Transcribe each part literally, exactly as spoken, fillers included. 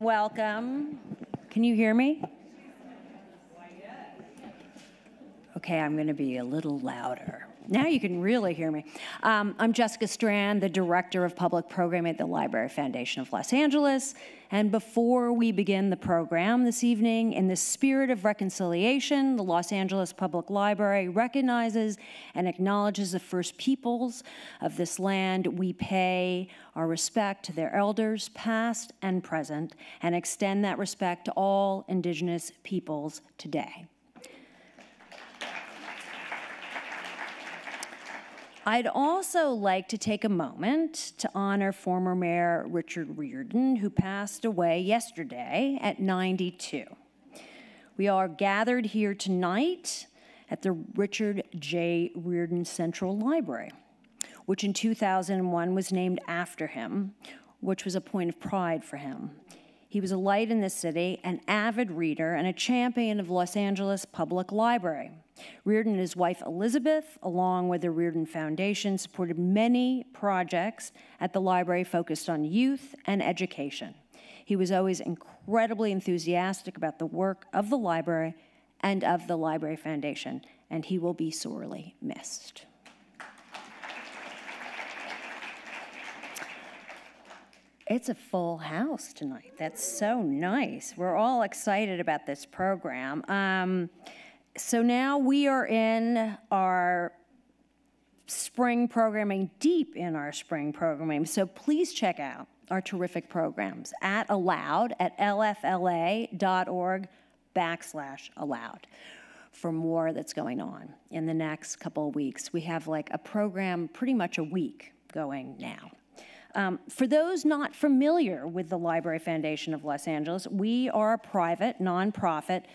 Welcome. Can you hear me? Okay, I'm going to be a little louder. Now you can really hear me. Um, I'm Jessica Strand, the Director of Public Programming at the Library Foundation of Los Angeles. And before we begin the program this evening, in the spirit of reconciliation, the Los Angeles Public Library recognizes and acknowledges the First Peoples of this land. We pay our respect to their elders, past and present, and extend that respect to all Indigenous peoples today. I'd also like to take a moment to honor former Mayor Richard Riordan, who passed away yesterday at ninety-two. We are gathered here tonight at the Richard J. Riordan Central Library, which in two thousand one was named after him, which was a point of pride for him. He was a light in the city, an avid reader, and a champion of Los Angeles Public Library. Riordan and his wife Elizabeth, along with the Riordan Foundation, supported many projects at the library focused on youth and education. He was always incredibly enthusiastic about the work of the library and of the Library Foundation, and he will be sorely missed. It's a full house tonight. That's so nice. We're all excited about this program. Um, so now we are in our spring programming, deep in our spring programming. So please check out our terrific programs at ALOUD at lfla.org backslash ALOUD for more that's going on in the next couple of weeks. We have like a program pretty much a week going now. Um, for those not familiar with the Library Foundation of Los Angeles, we are a private, nonprofit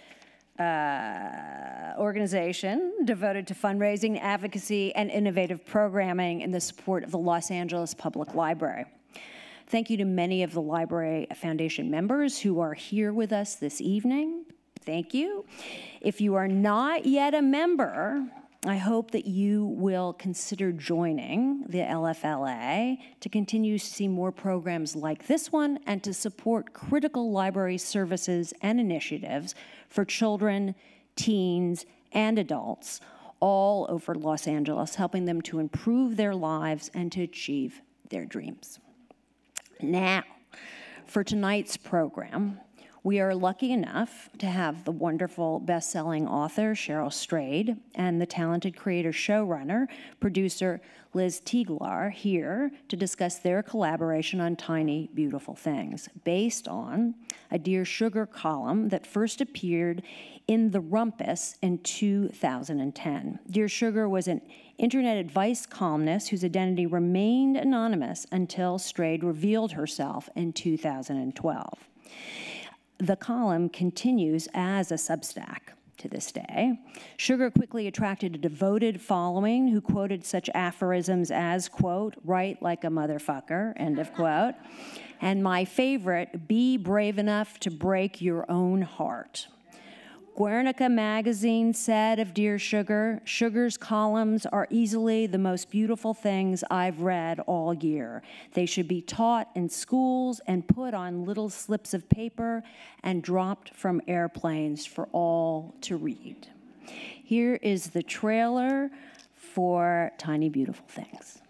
uh, organization devoted to fundraising, advocacy, and innovative programming in the support of the Los Angeles Public Library. Thank you to many of the Library Foundation members who are here with us this evening. Thank you. If you are not yet a member, I hope that you will consider joining the L F L A to continue to see more programs like this one and to support critical library services and initiatives for children, teens, and adults all over Los Angeles, helping them to improve their lives and to achieve their dreams. Now, for tonight's program, we are lucky enough to have the wonderful best-selling author, Cheryl Strayed, and the talented creator, showrunner, producer, Liz Tigelaar, here to discuss their collaboration on Tiny Beautiful Things, based on a Dear Sugar column that first appeared in The Rumpus in two thousand ten. Dear Sugar was an internet advice columnist whose identity remained anonymous until Strayed revealed herself in two thousand twelve. The column continues as a Substack to this day. Sugar quickly attracted a devoted following who quoted such aphorisms as, quote, "write like a motherfucker," end of quote. And my favorite, "be brave enough to break your own heart." Guernica magazine said of Dear Sugar, "Sugar's columns are easily the most beautiful things I've read all year. They should be taught in schools and put on little slips of paper and dropped from airplanes for all to read." Here is the trailer for Tiny Beautiful Things.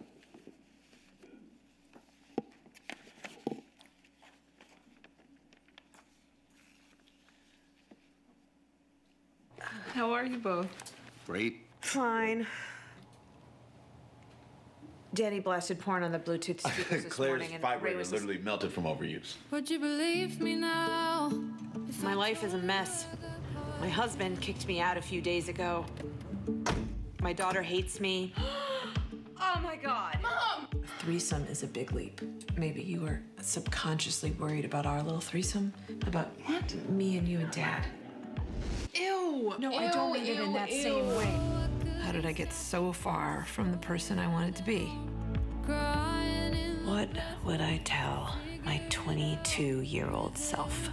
How are you both? Great. Fine. Danny blasted porn on the Bluetooth speakers this Claire's morning, and Ray vibrator was literally melted from overuse. Would you believe me now? My life is a mess. My husband kicked me out a few days ago. My daughter hates me. Oh my God. Mom! A threesome is a big leap. Maybe you were subconsciously worried about our little threesome? About what? Me and you and Dad. Ew. No, ew, I don't mean ew, it in that ew. same way. How did I get so far from the person I wanted to be? What would I tell my twenty-two-year-old self?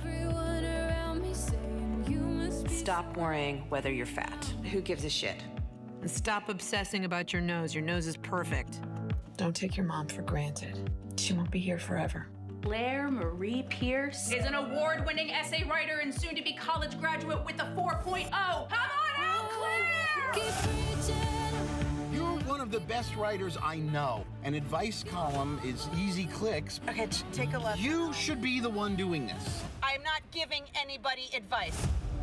Stop worrying whether you're fat. Who gives a shit? And stop obsessing about your nose. Your nose is perfect. Don't take your mom for granted. She won't be here forever. Blair Marie Pierce is an award-winning essay writer and soon-to-be college graduate with a four point oh. Come on out, Claire! You're one of the best writers I know. An advice column is easy clicks. Okay, take a look. You should be the one doing this. I'm not giving anybody advice.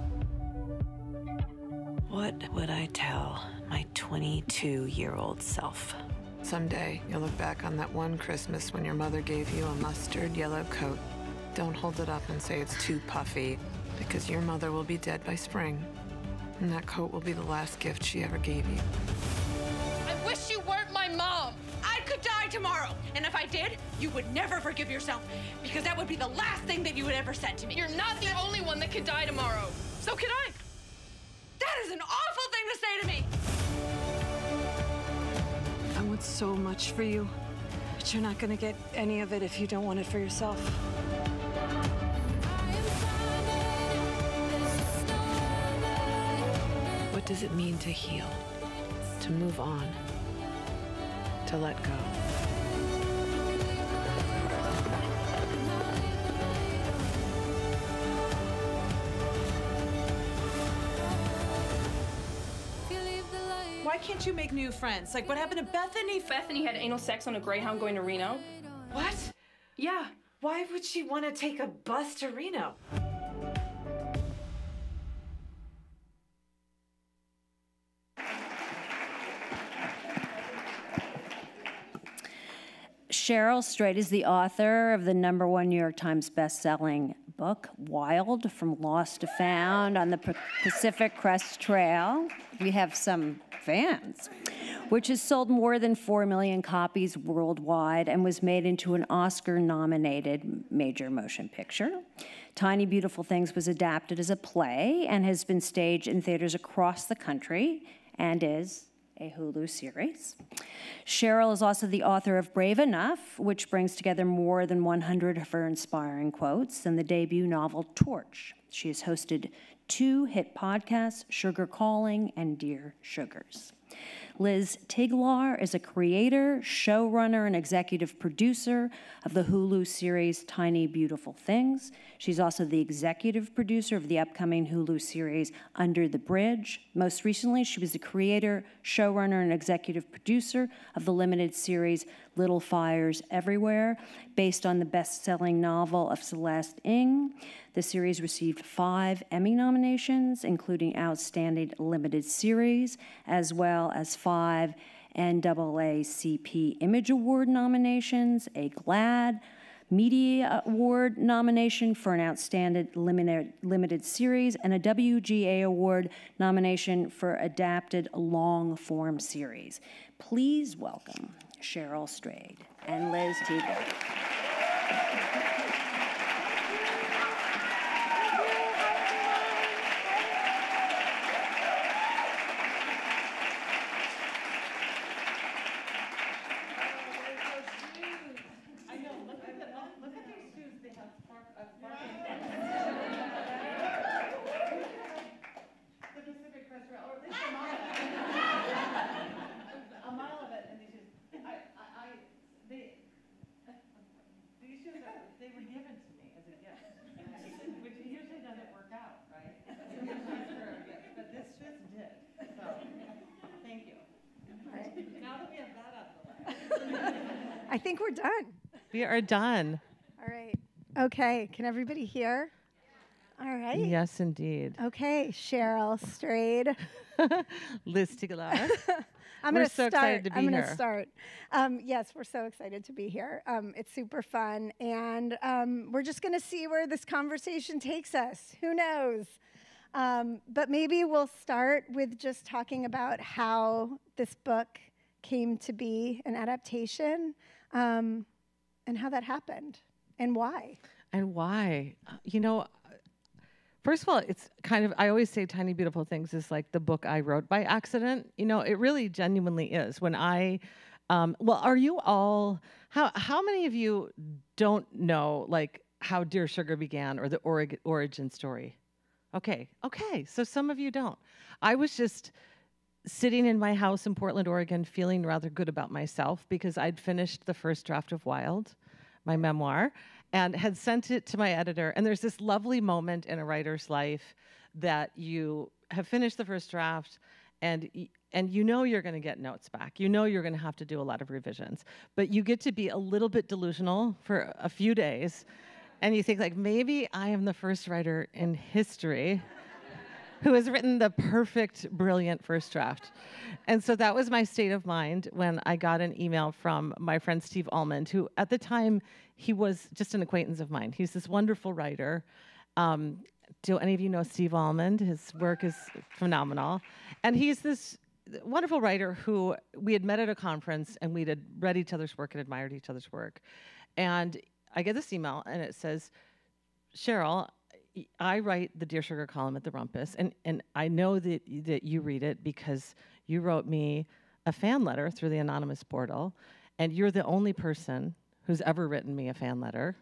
What would I tell my twenty-two-year-old self? Someday, you'll look back on that one Christmas when your mother gave you a mustard yellow coat. Don't hold it up and say it's too puffy, because your mother will be dead by spring, and that coat will be the last gift she ever gave you. I wish you weren't my mom. I could die tomorrow. And if I did, you would never forgive yourself, because that would be the last thing that you would ever said to me. You're not the only one that could die tomorrow. So can I. That is an awful thing to say to me. I want so much for you, but you're not gonna get any of it if you don't want it for yourself. What does it mean to heal, to move on, to let go? Why can't you make new friends? Like, what happened to Bethany? Bethany had anal sex on a Greyhound going to Reno. What? Yeah. Why would she want to take a bus to Reno? Cheryl Strayed is the author of the number one New York Times best-selling book, Wild, From Lost to Found on the Pacific Crest Trail. We have some fans, which has sold more than four million copies worldwide and was made into an Oscar-nominated major motion picture. Tiny Beautiful Things was adapted as a play and has been staged in theaters across the country and is a Hulu series. Cheryl is also the author of Brave Enough, which brings together more than one hundred of her inspiring quotes, and the debut novel Torch. She has hosted two hit podcasts, Sugar Calling and Dear Sugars. Liz Tigelaar is a creator, showrunner, and executive producer of the Hulu series Tiny Beautiful Things. She's also the executive producer of the upcoming Hulu series Under the Bridge. Most recently, she was the creator, showrunner, and executive producer of the limited series Little Fires Everywhere, based on the best-selling novel of Celeste Ng. The series received five Emmy nominations, including Outstanding Limited Series, as well as five N double A C P Image Award nominations, a GLAAD Media Award nomination for an Outstanding Limited, limited Series, and a W G A Award nomination for Adapted Long-Form Series. Please welcome Cheryl Strayed and Liz Tigelaar. Pacific Crest Trail, or at least a mile, a mile of it, and these shoes. I, I, I they, these shoes are, they were given to me as a gift, which usually doesn't work out, right? But this just did. So, thank you. Right. Now that we have that out of the way. I think we're done. We are done. All right. Okay. Can everybody hear? All right. Yes, indeed. Okay, Cheryl Strayed. Liz Tigelaar. I'm we're gonna so start. excited to be I'm here. going to start. Um, yes, we're so excited to be here. Um, it's super fun, and um, we're just going to see where this conversation takes us. Who knows? Um, but maybe we'll start with just talking about how this book came to be an adaptation, um, and how that happened, and why. And why? Uh, you know, first of all, it's kind of, I always say Tiny Beautiful Things is like the book I wrote by accident. You know, it really genuinely is. When I, um, well, are you all, how how many of you don't know, like, how Dear Sugar began or the orig- origin story? Okay, okay, so some of you don't. I was just sitting in my house in Portland, Oregon, feeling rather good about myself because I'd finished the first draft of Wild, my memoir, and had sent it to my editor. And there's this lovely moment in a writer's life that you have finished the first draft, and y- and you know you're going to get notes back. You know you're going to have to do a lot of revisions, but you get to be a little bit delusional for a few days, and you think like, maybe I am the first writer in history who has written the perfect, brilliant first draft. And so that was my state of mind when I got an email from my friend Steve Almond, who at the time, he was just an acquaintance of mine. He's this wonderful writer. Um, do any of you know Steve Almond? His work is phenomenal. And he's this wonderful writer who we had met at a conference, and we had read each other's work and admired each other's work. And I get this email, and it says, Cheryl, I write the Dear Sugar column at the Rumpus, and, and I know that, that you read it because you wrote me a fan letter through the anonymous portal, and you're the only person who's ever written me a fan letter.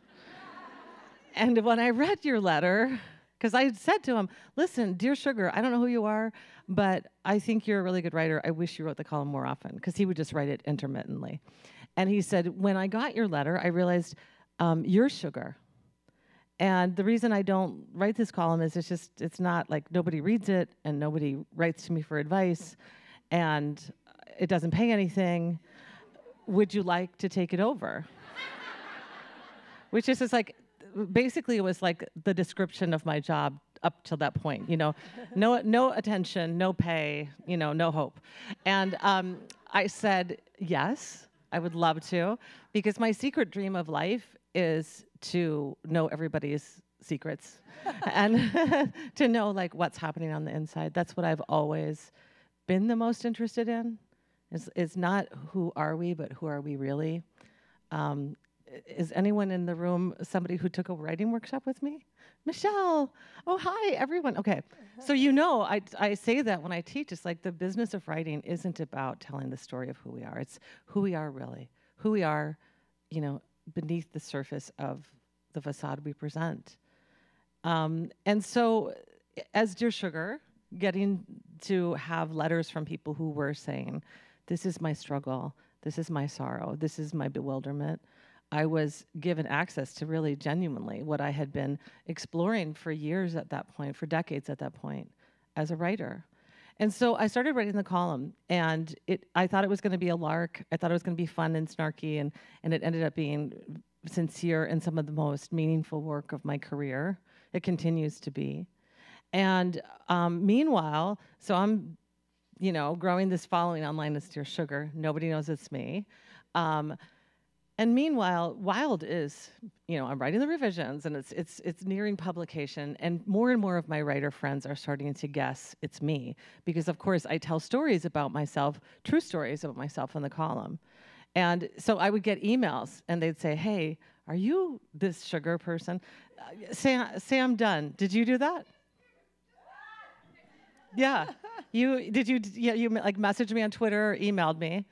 And when I read your letter, because I had said to him, listen, Dear Sugar, I don't know who you are, but I think you're a really good writer. I wish you wrote the column more often, because he would just write it intermittently. And he said, when I got your letter, I realized um, you're sugar. And the reason I don't write this column is it's just, it's not like nobody reads it and nobody writes to me for advice and it doesn't pay anything. Would you like to take it over? Which is just like, basically it was like the description of my job up till that point, you know, no, no attention, no pay, you know, no hope. And um, I said, yes, I would love to, because my secret dream of life is to know everybody's secrets and to know like what's happening on the inside. That's what I've always been the most interested in. Is is not who are we, but who are we really? Um, is anyone in the room somebody who took a writing workshop with me? Michelle. Oh, hi, everyone. Okay. So you know, I, I say that when I teach, it's like the business of writing isn't about telling the story of who we are. It's who we are really, who we are, you know, beneath the surface of the facade we present. Um, and so as Dear Sugar, getting to have letters from people who were saying, this is my struggle, this is my sorrow, this is my bewilderment, I was given access to really genuinely what I had been exploring for years at that point, for decades at that point, as a writer. And so I started writing the column, and it, I thought it was going to be a lark. I thought it was going to be fun and snarky, and, and it ended up being sincere and some of the most meaningful work of my career. It continues to be. And um, meanwhile, so I'm, you know, growing this following online as Dear Sugar. Nobody knows it's me. Um, And meanwhile, Wild is, you know, I'm writing the revisions, and it's it's it's nearing publication, and more and more of my writer friends are starting to guess it's me, because of course I tell stories about myself, true stories about myself in the column. And so I would get emails, and they'd say, hey, are you this sugar person? Uh, say, say I'm done. Did you do that? Yeah. You, did you, yeah, you like messaged me on Twitter or emailed me?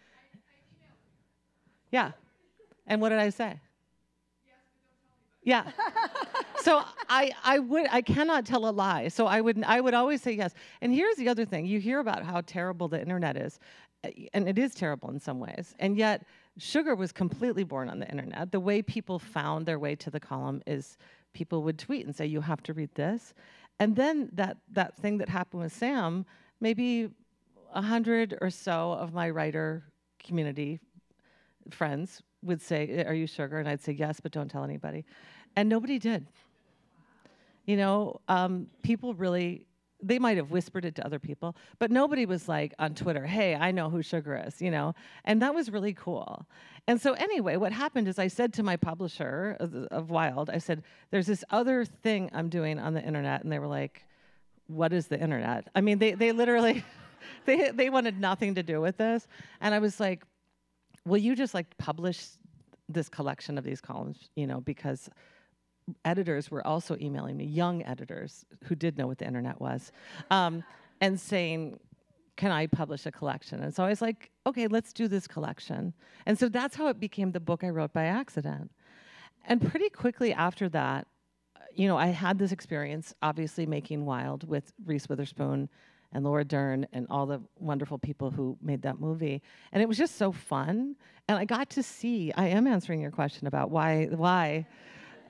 Yeah. And what did I say? Yeah. So I, I would, I cannot tell a lie. So I would, I would always say yes. And here's the other thing. You hear about how terrible the internet is, and it is terrible in some ways. And yet, sugar was completely born on the internet. The way people found their way to the column is people would tweet and say, you have to read this. And then that, that thing that happened with Sam, maybe a hundred or so of my writer community friends would say, are you sugar? And I'd say, yes, but don't tell anybody. And nobody did. You know, um, people really, they might have whispered it to other people, but nobody was like on Twitter, hey, I know who sugar is, you know? And that was really cool. And so anyway, what happened is I said to my publisher of, of Wild, I said, there's this other thing I'm doing on the internet. And they were like, what is the internet? I mean, they, they literally, they, they wanted nothing to do with this. And I was like, will you just like publish this collection of these columns, you know, because editors were also emailing me, young editors who did know what the internet was, um, and saying, can I publish a collection? And so I was like, okay, let's do this collection. And so that's how it became the book I wrote by accident. And pretty quickly after that, you know, I had this experience, obviously making Wild with Reese Witherspoon and Laura Dern and all the wonderful people who made that movie. And it was just so fun. And I got to see, I am answering your question about why, why.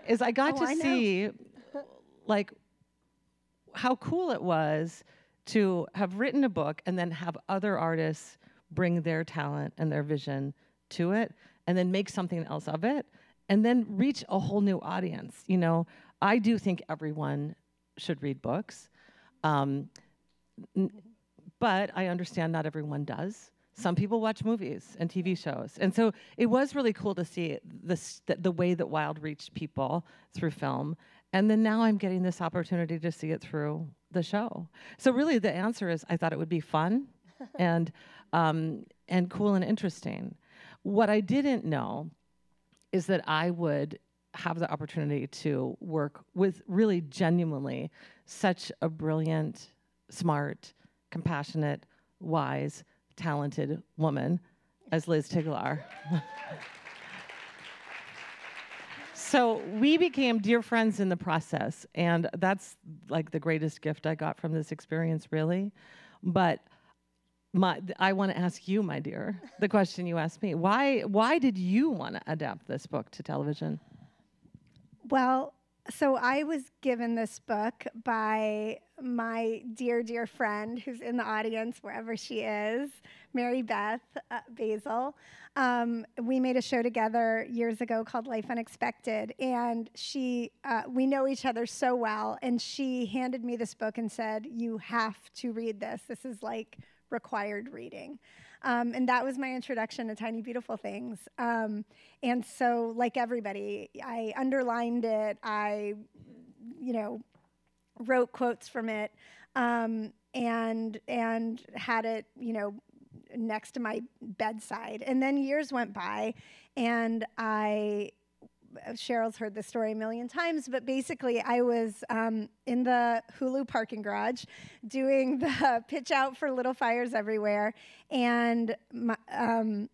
is I got Oh, to I know. see like how cool it was to have written a book and then have other artists bring their talent and their vision to it and then make something else of it and then reach a whole new audience. You know, I do think everyone should read books, um, n- but I understand not everyone does. Some people watch movies and T V shows. And so it was really cool to see this, the, the way that Wild reached people through film. And then now I'm getting this opportunity to see it through the show. So really the answer is I thought it would be fun and, um, and cool and interesting. What I didn't know is that I would have the opportunity to work with really genuinely such a brilliant, smart, compassionate, wise, talented woman as Liz Tigelaar. So we became dear friends in the process, and that's like the greatest gift I got from this experience, really. But my, I want to ask you, my dear, the question you asked me. Why, why did you want to adapt this book to television? Well, so I was given this book by my dear, dear friend who's in the audience, wherever she is, Mary Beth uh, Basil. Um, we made a show together years ago called Life Unexpected, and she, uh, we know each other so well, and she handed me this book and said, you have to read this. This is like required reading. Um, and that was my introduction to Tiny Beautiful Things. Um, and so, like everybody, I underlined it. I, you know, wrote quotes from it, um, and and had it, you know, next to my bedside. And then years went by, and I. Cheryl's heard this story a million times, but basically I was um, in the Hulu parking garage doing the pitch out for Little Fires Everywhere, and my, um,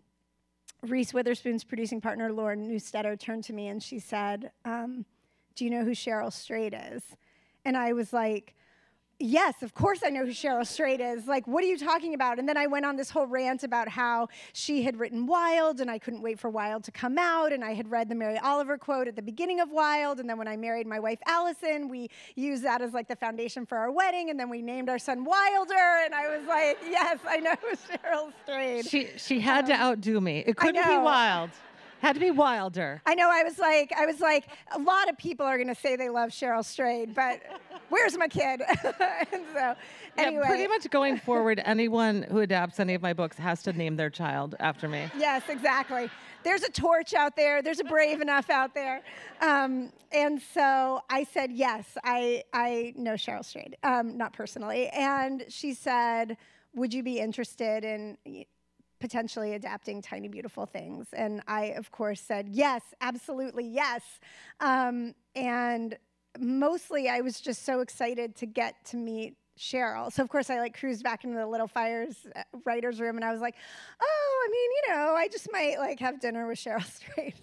Reese Witherspoon's producing partner, Lauren Neustetter, turned to me and she said, um, do you know who Cheryl Strayed is? And I was like, yes, of course I know who Cheryl Strayed is. Like, what are you talking about? And then I went on this whole rant about how she had written Wild, and I couldn't wait for Wild to come out, and I had read the Mary Oliver quote at the beginning of Wild, and then when I married my wife, Allison, we used that as like the foundation for our wedding, and then we named our son Wilder, and I was like, yes, I know who Cheryl Strayed. She, she had um, to outdo me. It couldn't be Wild. Had to be Wilder. I know, I was like, I was like, a lot of people are gonna say they love Cheryl Strayed, but where's my kid? And so, anyway. Yeah, pretty much going forward, anyone who adapts any of my books has to name their child after me. Yes, exactly. There's a Torch out there. There's a Brave Enough out there. Um, and so I said, yes, I, I know Cheryl Strayed, um, not personally. And she said, would you be interested in potentially adapting Tiny Beautiful Things? And I, of course, said, yes, absolutely, yes. Um, and mostly I was just so excited to get to meet Cheryl. So, of course, I like cruised back into the Little Fires uh, writer's room, and I was like, oh, I mean, you know, I just might like have dinner with Cheryl Strayed.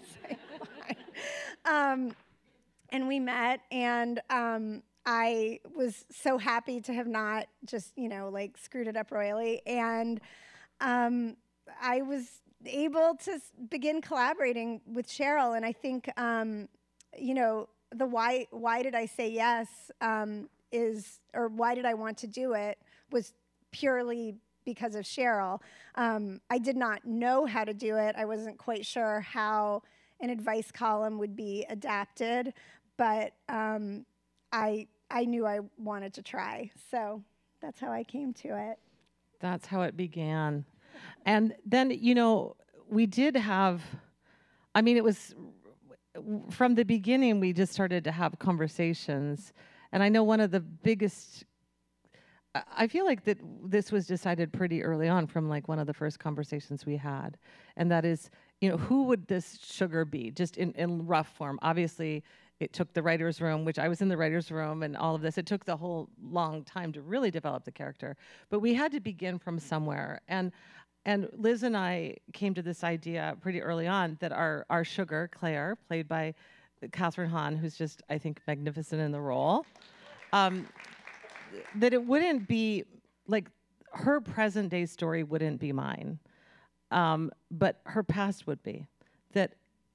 um, and we met, and um, I was so happy to have not just, you know, like screwed it up royally. And um, I was able to s- begin collaborating with Cheryl, and I think, um, you know, the why why did I say yes um, is, or why did I want to do it, was purely because of Cheryl. Um, I did not know how to do it. I wasn't quite sure how an advice column would be adapted, but um, I I knew I wanted to try. So that's how I came to it. That's how it began. And then, you know, we did have, I mean, it was, from the beginning, we just started to have conversations. And I know one of the biggest, I feel like that this was decided pretty early on from like one of the first conversations we had. And that is, you know, who would this sugar be? Just in, in rough form. Obviously, it took the writer's room, which I was in the writer's room and all of this. It took the whole long time to really develop the character. But we had to begin from somewhere. And And Liz and I came to this idea pretty early on that our, our sugar, Claire, played by Kathryn Hahn, who's just, I think, magnificent in the role, um, that it wouldn't be, like, her present day story wouldn't be mine, um, but her past would be. That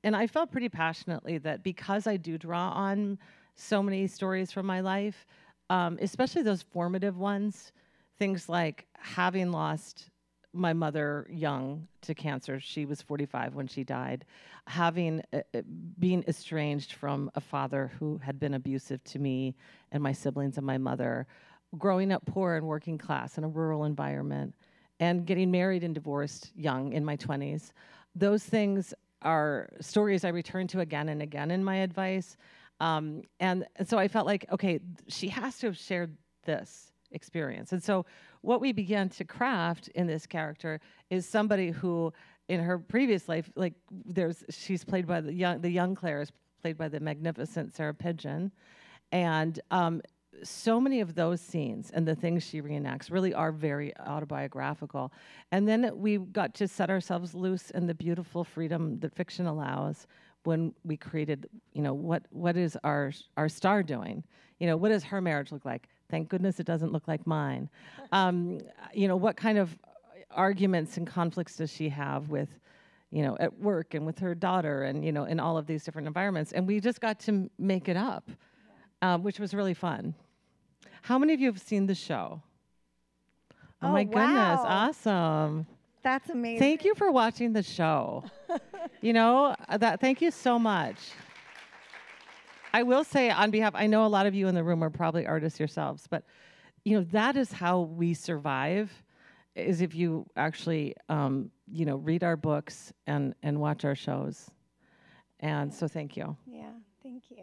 and I felt pretty passionately that because I do draw on so many stories from my life, um, especially those formative ones, things like having lost my mother young to cancer. She was forty-five when she died. Having, uh, being estranged from a father who had been abusive to me and my siblings and my mother. Growing up poor and working class in a rural environment. And getting married and divorced young in my twenties. Those things are stories I return to again and again in my advice. Um, and, and so I felt like, okay, she has to have shared this experience. And so what we began to craft in this character is somebody who in her previous life, like there's, she's played by the young, the young Claire is played by the magnificent Sarah Pidgeon. And um, so many of those scenes and the things she reenacts really are very autobiographical. And then we got to set ourselves loose in the beautiful freedom that fiction allows when we created, you know, what what is our our star doing? You know, what does her marriage look like? Thank goodness it doesn't look like mine. Um, you know, what kind of arguments and conflicts does she have with, you know, at work and with her daughter and, you know, in all of these different environments? And we just got to m- make it up, um, which was really fun. How many of you have seen the show? Oh, Oh, my goodness, wow. awesome. That's amazing. Thank you for watching the show. You know, uh, that. Thank you so much. I will say on behalf, I know a lot of you in the room are probably artists yourselves, but you know, that is how we survive, is if you actually, um, you know, read our books and, and watch our shows. And so thank you. Yeah, thank you.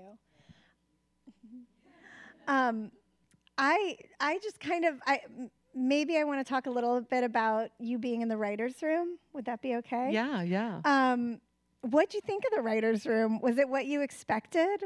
um, I I just kind of, I m- maybe I want to talk a little bit about you being in the writer's room. Would that be okay? Yeah, yeah. Um, what'd you think of the writer's room? Was it what you expected?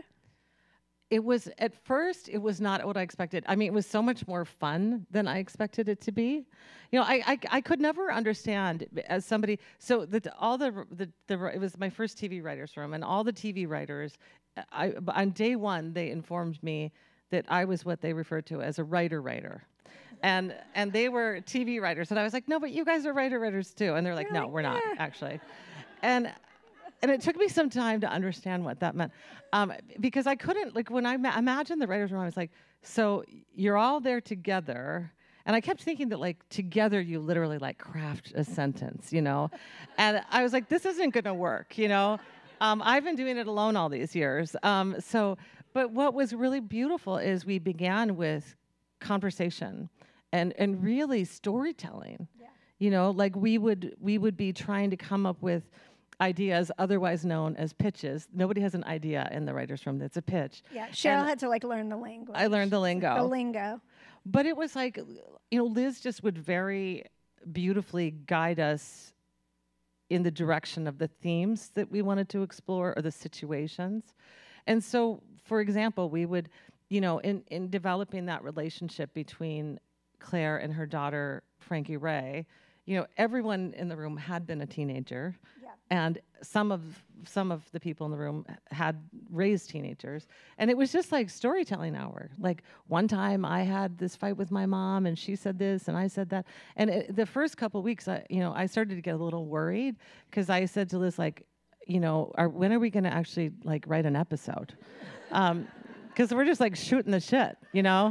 It was, at first, it was not what I expected. I mean, it was so much more fun than I expected it to be. You know, I I, I could never understand as somebody, so that all the, the, the, it was my first T V writer's room, and all the T V writers, I, on day one, they informed me that I was what they referred to as a writer-writer. And and they were T V writers, and I was like, no, but you guys are writer-writers too. And they're like, You're no, like, we're not, "Yeah." actually. And And it took me some time to understand what that meant, um, because I couldn't, like, when I ma- imagined the writer's room, I was like, so you're all there together, and I kept thinking that, like, together you literally, like, craft a sentence, you know? And I was like, this isn't gonna work, you know? Um, I've been doing it alone all these years. Um, so, but what was really beautiful is we began with conversation and, and really storytelling, Yeah. you know? Like, we would, we would be trying to come up with ideas, otherwise known as pitches. Nobody has an idea in the writer's room that's a pitch. Yeah, Cheryl And had to like learn the language. I learned the lingo. The lingo. But it was like, you know, Liz just would very beautifully guide us in the direction of the themes that we wanted to explore or the situations. And so, for example, we would, you know, in, in developing that relationship between Claire and her daughter, Frankie Ray, you know, everyone in the room had been a teenager. Yeah. And some of some of the people in the room had raised teenagers, and it was just like storytelling hour. Like one time, I had this fight with my mom, and she said this, and I said that. And it, the first couple weeks, I, you know, I started to get a little worried because I said to Liz, like, you know, are, when are we going to actually like write an episode? Because um, we're just like shooting the shit, you know.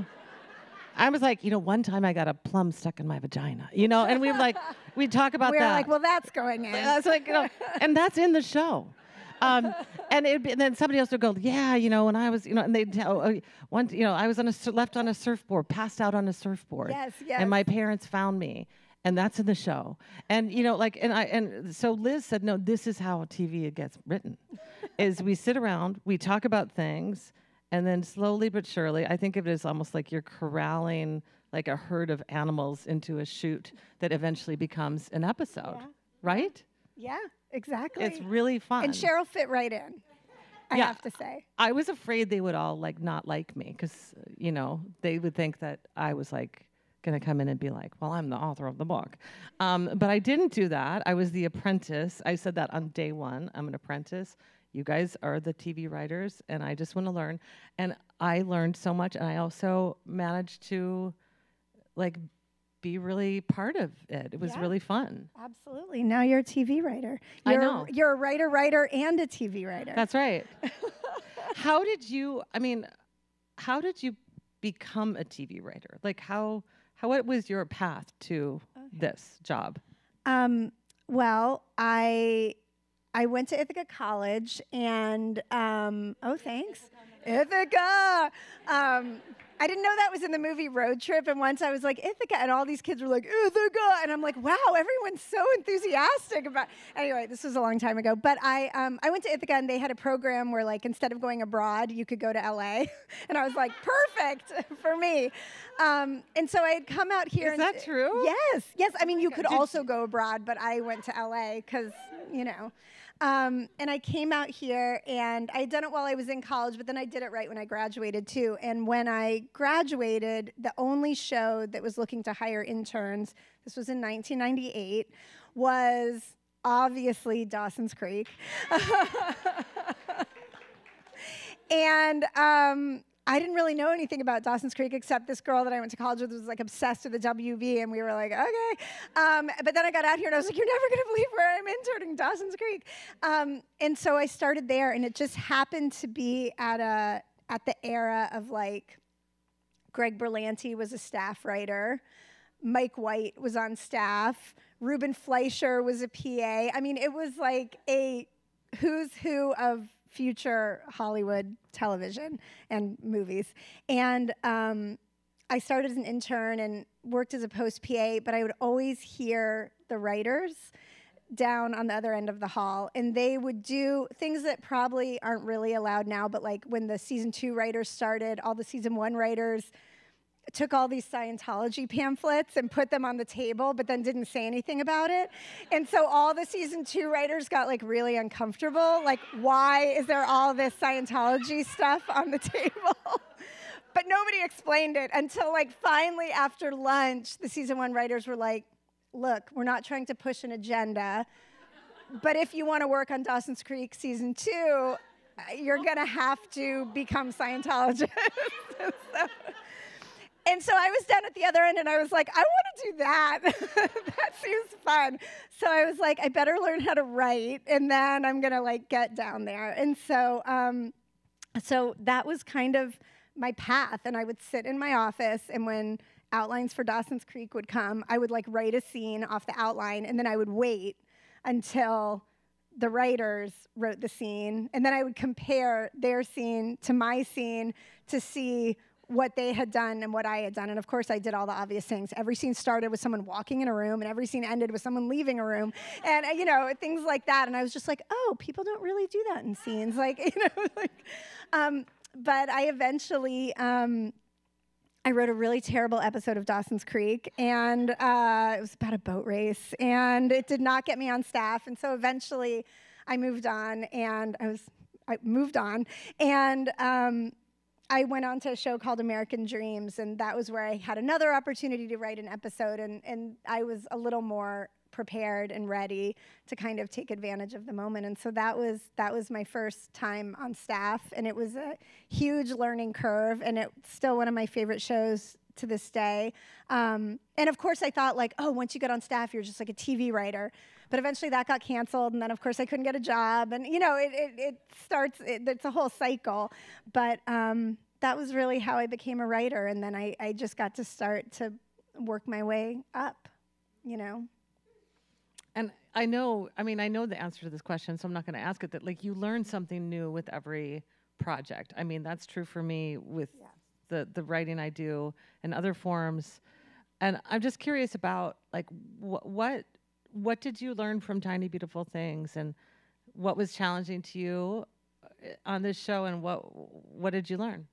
I was like, you know, one time I got a plum stuck in my vagina, you know, and we were like, we'd talk about we that. We're like, well, that's going in. That's like, you know, and that's in the show. Um, and, it'd be, and then somebody else would go, yeah, you know, when I was, you know, and they'd tell, oh, one, you know, I was on a sur- left on a surfboard, passed out on a surfboard. Yes, yes. And my parents found me, and that's in the show. And you know, like, and I, and so Liz said, no, this is how T V gets written, is we sit around, we talk about things. And then slowly but surely, I think of it as almost like you're corralling like a herd of animals into a chute that eventually becomes an episode, Yeah. right? Yeah, exactly. It's really fun. And Cheryl fit right in, I Yeah. have to say. I was afraid they would all like not like me because, you know, they would think that I was like going to come in and be like, well, I'm the author of the book. Um, but I didn't do that. I was the apprentice. I said that on day one. I'm an apprentice. You guys are the T V writers, and I just want to learn. And I learned so much, and I also managed to, like, be really part of it. It was Yeah. really fun. Absolutely. Now you're a T V writer. I You're, know. You're a writer, writer, and a T V writer. That's right. How did you, I mean, how did you become a T V writer? Like how, how, what was your path to okay. this job? Um, well, I, I went to Ithaca College and, um, oh, thanks. Ithaca. Um, I didn't know that was in the movie Road Trip, and once I was like, Ithaca, and all these kids were like, Ithaca, and I'm like, wow, everyone's so enthusiastic about, anyway, this was a long time ago, but I um, I went to Ithaca, and they had a program where, like, instead of going abroad, you could go to L A, and I was like, perfect for me, um, and so I had come out here. Is that true? Yes, yes, I mean, you could Did also go abroad, but I went to L A, because, you know, Um, and I came out here, and I had done it while I was in college, but then I did it right when I graduated, too. And when I graduated, the only show that was looking to hire interns, this was in nineteen ninety-eight, was obviously Dawson's Creek. And um, I didn't really know anything about Dawson's Creek except this girl that I went to college with was like obsessed with the W B, and we were like, okay. Um, but then I got out here and I was like, you're never gonna believe where I'm interning, Dawson's Creek. Um, and so I started there, and it just happened to be at a at the era of like, Greg Berlanti was a staff writer, Mike White was on staff, Ruben Fleischer was a P A. I mean, it was like a who's who of future Hollywood television and movies. And um, I started as an intern and worked as a post P A, but I would always hear the writers down on the other end of the hall, and they would do things that probably aren't really allowed now, but like when the season two writers started, all the season one writers took all these Scientology pamphlets and put them on the table, but then didn't say anything about it. And so all the season two writers got like really uncomfortable. Like, why is there all this Scientology stuff on the table? But nobody explained it until like finally after lunch, the season one writers were like, look, we're not trying to push an agenda, but if you want to work on Dawson's Creek season two, you're gonna have to become Scientologists. so, And so I was down at the other end, and I was like, I want to do that. That seems fun. So I was like, I better learn how to write, and then I'm going to, like, get down there. And so, um, so that was kind of my path. And I would sit in my office, and when outlines for Dawson's Creek would come, I would, like, write a scene off the outline, and then I would wait until the writers wrote the scene. And then I would compare their scene to my scene to see what they had done and what I had done. And of course I did all the obvious things. Every scene started with someone walking in a room, and every scene ended with someone leaving a room, and uh, you know, things like that. And I was just like, oh, people don't really do that in scenes. Like, you know, like, um, but I eventually, um, I wrote a really terrible episode of Dawson's Creek, and uh, it was about a boat race, and it did not get me on staff. And so eventually I moved on, and I was, I moved on, and, um, I went on to a show called American Dreams, and that was where I had another opportunity to write an episode, and, and I was a little more prepared and ready to kind of take advantage of the moment. And so that was that was my first time on staff, and it was a huge learning curve, and it's still one of my favorite shows to this day. Um, and of course I thought like, oh, once you get on staff, you're just like a T V writer. But eventually that got canceled, and then of course I couldn't get a job, and you know, it, it, it starts, it, it's a whole cycle. But um, that was really how I became a writer, and then I, I just got to start to work my way up, you know. And I know, I mean, I know the answer to this question, so I'm not gonna ask it, that like you learn something new with every project. I mean, that's true for me with yeah. the, the writing I do and other forms. And I'm just curious about like, wh what, What did you learn from Tiny Beautiful Things, and what was challenging to you on this show, and what what did you learn?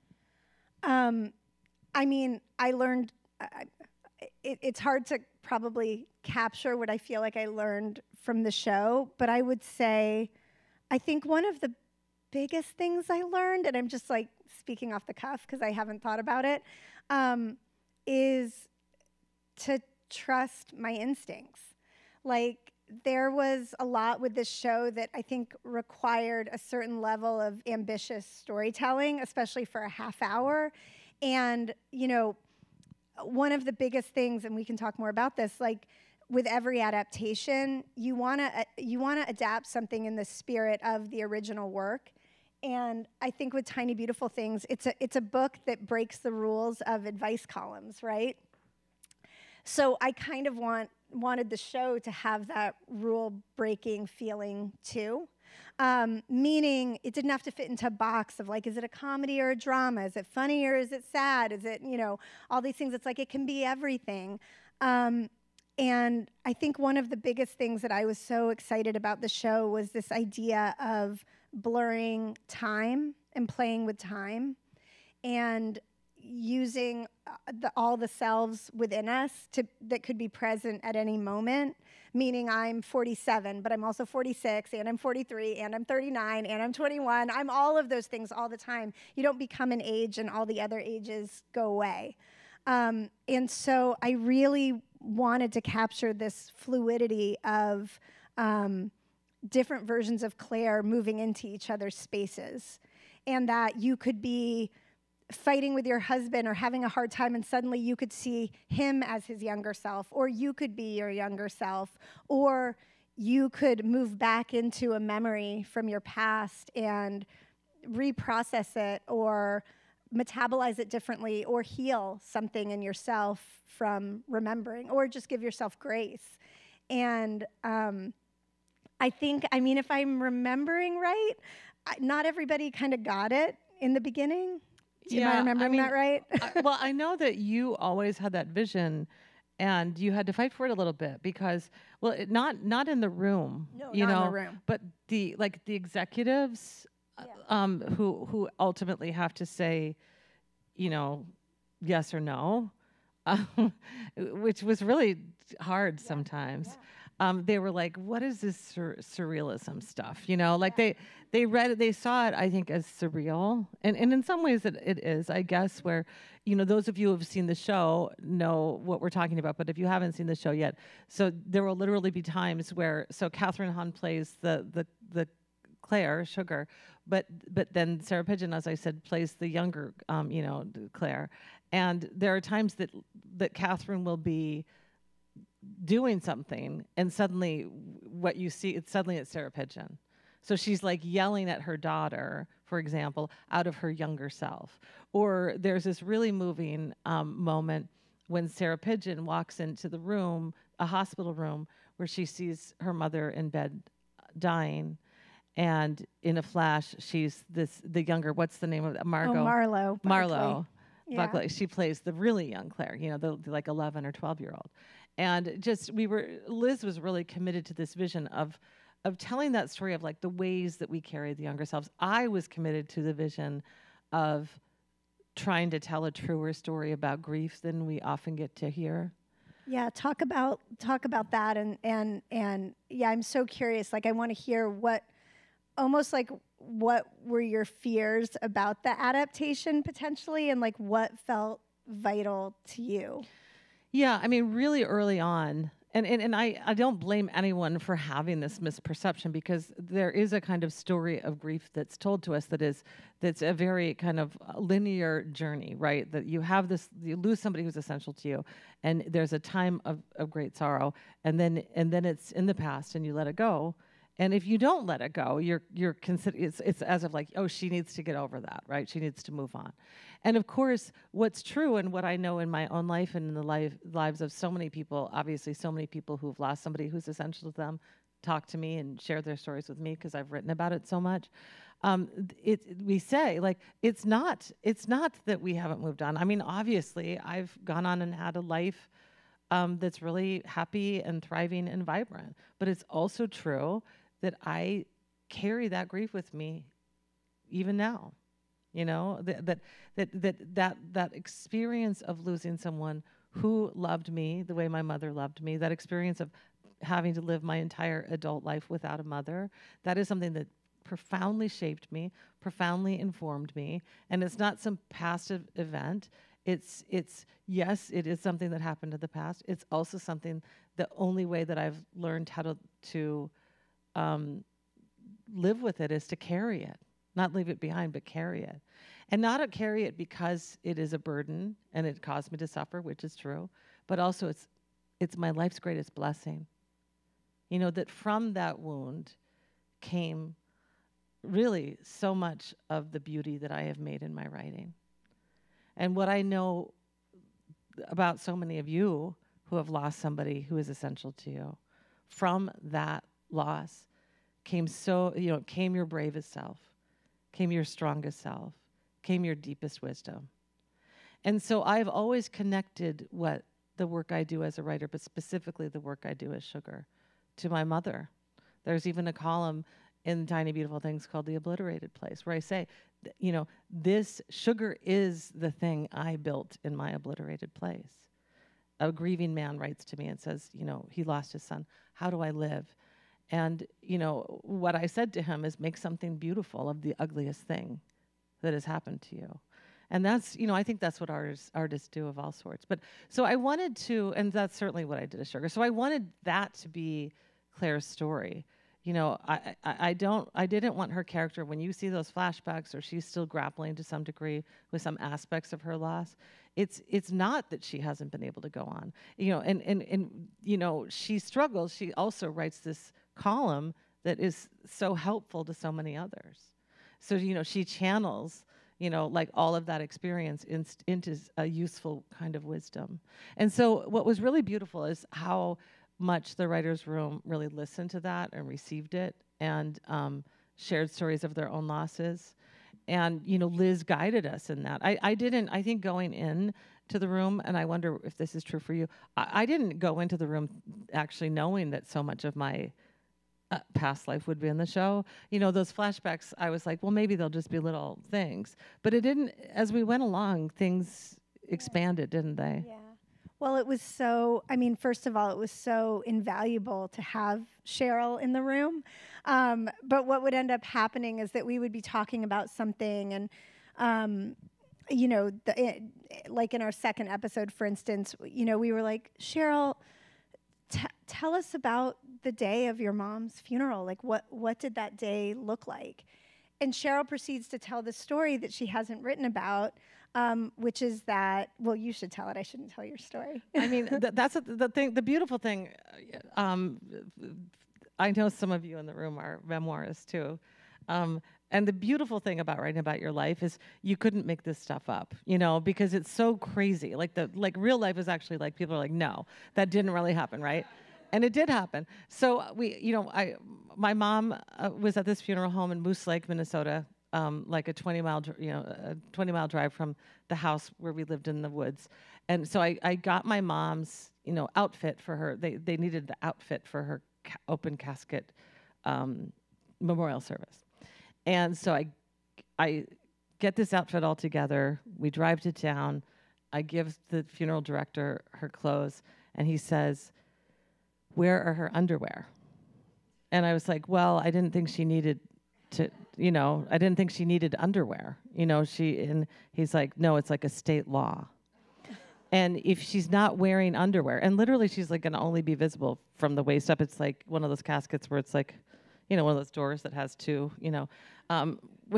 Um, I mean, I learned, I, it, it's hard to probably capture what I feel like I learned from the show, but I would say, I think one of the biggest things I learned, and I'm just like speaking off the cuff because I haven't thought about it, um, is to trust my instincts. Like, there was a lot with this show that I think required a certain level of ambitious storytelling, especially for a half hour. And, you know, one of the biggest things, and we can talk more about this, like with every adaptation, you want to uh, you want to adapt something in the spirit of the original work. And I think with Tiny Beautiful Things, it's a it's a book that breaks the rules of advice columns, right? So I kind of want wanted the show to have that rule-breaking feeling too. Um, meaning it didn't have to fit into a box of like, is it a comedy or a drama? Is it funny or is it sad? Is it, you know, all these things. It's like it can be everything. Um, and I think one of the biggest things that I was so excited about the show was this idea of blurring time and playing with time and using uh, the, all the selves within us to, that could be present at any moment. Meaning I'm forty-seven, but I'm also forty-six, and I'm forty-three, and I'm thirty-nine, and I'm twenty-one. I'm all of those things all the time. You don't become an age and all the other ages go away. Um, and so I really wanted to capture this fluidity of um, different versions of Claire moving into each other's spaces. And that you could be fighting with your husband or having a hard time, and suddenly you could see him as his younger self, or you could be your younger self, or you could move back into a memory from your past and reprocess it or metabolize it differently or heal something in yourself from remembering, or just give yourself grace. And um, I think, I mean, if I'm remembering right, I, not everybody kind of got it in the beginning. Yeah, Am I remembering I mean, that right? I, well, I know that you always had that vision, and you had to fight for it a little bit because, well, it, not not in the room, No, you not in know, the room. but the like the executives, Yeah. um, who who ultimately have to say, you know, yes or no, um, which was really hard yeah. sometimes. Yeah. Um, they were like, what is this sur- surrealism stuff? You know, like yeah. they, they read it, they saw it, I think, as surreal. And, and in some ways it, it is, I guess, where, you know, those of you who have seen the show know what we're talking about. But if you haven't seen the show yet, so there will literally be times where, so Kathryn Hahn plays the, the, the Claire, Sugar, but, but then Sarah Pigeon, as I said, plays the younger, um, you know, Claire. And there are times that, that Kathryn will be doing something, and suddenly what you see, it's suddenly it's Sarah Pigeon. So she's like yelling at her daughter, for example, out of her younger self. Or there's this really moving um, moment when Sarah Pigeon walks into the room, a hospital room, where she sees her mother in bed dying, and in a flash, she's this the younger. What's the name of that? Margot. Oh, Marlowe. Marlowe. Yeah. Buckley. She plays the really young Claire. You know, the, the like eleven or twelve year old. And just we were, Liz was really committed to this vision of, of telling that story of like the ways that we carry the younger selves. I was committed to the vision of trying to tell a truer story about grief than we often get to hear. Yeah, talk about talk about that, and and and yeah, I'm so curious. Like, I want to hear what, almost like what were your fears about the adaptation potentially, and like what felt vital to you. Yeah, I mean, really early on, and, and, and I, I don't blame anyone for having this misperception, because there is a kind of story of grief that's told to us that is, that's a very kind of linear journey, right? That you have this, you lose somebody who's essential to you, and there's a time of, of great sorrow, and then and then it's in the past, and you let it go. And if you don't let it go, you're you're consider it's it's as if like, oh, she needs to get over that, right? She needs to move on. And of course, what's true, and what I know in my own life and in the life lives of so many people, obviously so many people who've lost somebody who's essential to them, talk to me and share their stories with me because I've written about it so much. Um, it we say like it's not it's not that we haven't moved on. I mean, obviously, I've gone on and had a life um, that's really happy and thriving and vibrant. But it's also true that I carry that grief with me even now. You know, that that that that that that experience of losing someone who loved me the way my mother loved me, that experience of having to live my entire adult life without a mother, that is something that profoundly shaped me, profoundly informed me, and it's not some passive event. It's it's yes, it is something that happened in the past. It's also something, the only way that I've learned how to to um, live with it is to carry it. not leave it behind, but carry it. And not to carry it because it is a burden and it caused me to suffer, which is true, but also it's, it's my life's greatest blessing. You know, that from that wound came really so much of the beauty that I have made in my writing. And what I know about so many of you who have lost somebody who is essential to you, from that loss came so, you know, came your bravest self, came your strongest self, came your deepest wisdom. And so I've always connected what the work I do as a writer, but specifically the work I do as Sugar, to my mother. There's even a column in Tiny Beautiful Things called The Obliterated Place, where I say, th- you know, this sugar is the thing I built in my obliterated place. A grieving man writes to me and says, you know, he lost his son. How do I live? And, you know, what I said to him is make something beautiful of the ugliest thing that has happened to you. And that's, you know, I think that's what artists, artists do of all sorts. But so I wanted to, and that's certainly what I did as Sugar. So I wanted that to be Claire's story. You know, I, I, I don't, I didn't want her character, when you see those flashbacks or she's still grappling to some degree with some aspects of her loss, it's, it's not that she hasn't been able to go on. You know, and, and, and, you know, she struggles. She also writes this column that is so helpful to so many others. So, you know, she channels, you know, like all of that experience in, into a useful kind of wisdom. And so what was really beautiful is how much the writer's room really listened to that and received it and um, shared stories of their own losses. And, you know, Liz guided us in that. I, I didn't, I think going in to the room, and I wonder if this is true for you, I, I didn't go into the room actually knowing that so much of my uh, past life would be in the show. You know, those flashbacks, I was like, well, maybe they'll just be little things. But it didn't, as we went along, things expanded, didn't they? Yeah. Well, it was so, I mean, first of all, it was so invaluable to have Cheryl in the room. Um, but what would end up happening is that we would be talking about something and, um, you know, the, it, like in our second episode, for instance, you know, we were like, Cheryl, t- tell us about the day of your mom's funeral. Like, what, what did that day look like? And Cheryl proceeds to tell the story that she hasn't written about, Um, which is that, well, you should tell it. I shouldn't tell your story. I mean, th- that's a, the thing, the beautiful thing. Um, I know some of you in the room are memoirists too. Um, and the beautiful thing about writing about your life is you couldn't make this stuff up, you know, because it's so crazy. Like the, like real life is actually like, people are like, no, that didn't really happen, right? And it did happen. So we, you know, I, my mom uh, was at this funeral home in Moose Lake, Minnesota, Um, like a twenty mile, dr- you know, a twenty mile drive from the house where we lived in the woods. And so I, I got my mom's, you know, outfit for her. They, they needed the outfit for her ca- open casket um, memorial service. And so I, I get this outfit all together. We drive to town. I give the funeral director her clothes, and he says, "Where are her underwear?" And I was like, well, I didn't think she needed to, you know, I didn't think she needed underwear. You know, she, and he's like, no, it's like a state law. And if she's not wearing underwear, and literally she's like going to only be visible from the waist up. It's like one of those caskets where it's like, you know, one of those doors that has two, you know. Um,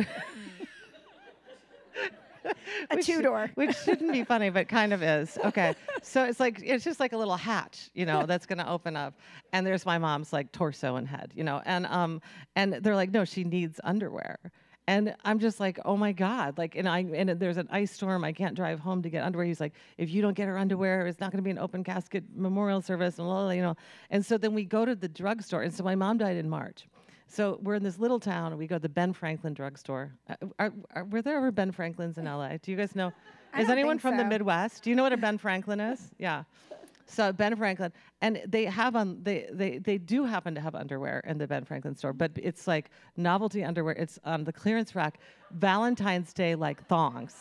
a two-door. Which shouldn't be funny, but kind of is. Okay. So it's like, it's just like a little hatch, you know, that's going to open up. And there's my mom's like torso and head, you know, and, um, and they're like, no, she needs underwear. And I'm just like, oh my God. Like, and I, and there's an ice storm. I can't drive home to get underwear. He's like, if you don't get her underwear, it's not going to be an open casket memorial service and blah, blah, blah, you know. And so then we go to the drugstore. And so my mom died in March. So we're in this little town, and we go to the Ben Franklin drugstore. Uh, are, are, were there ever Ben Franklins in L A? Do you guys know? I Is don't anyone think from the so. Midwest? Do you know what a Ben Franklin is? Yeah. So Ben Franklin, and they have on they they they do happen to have underwear in the Ben Franklin store, but it's like novelty underwear. It's on the clearance rack, Valentine's Day like thongs.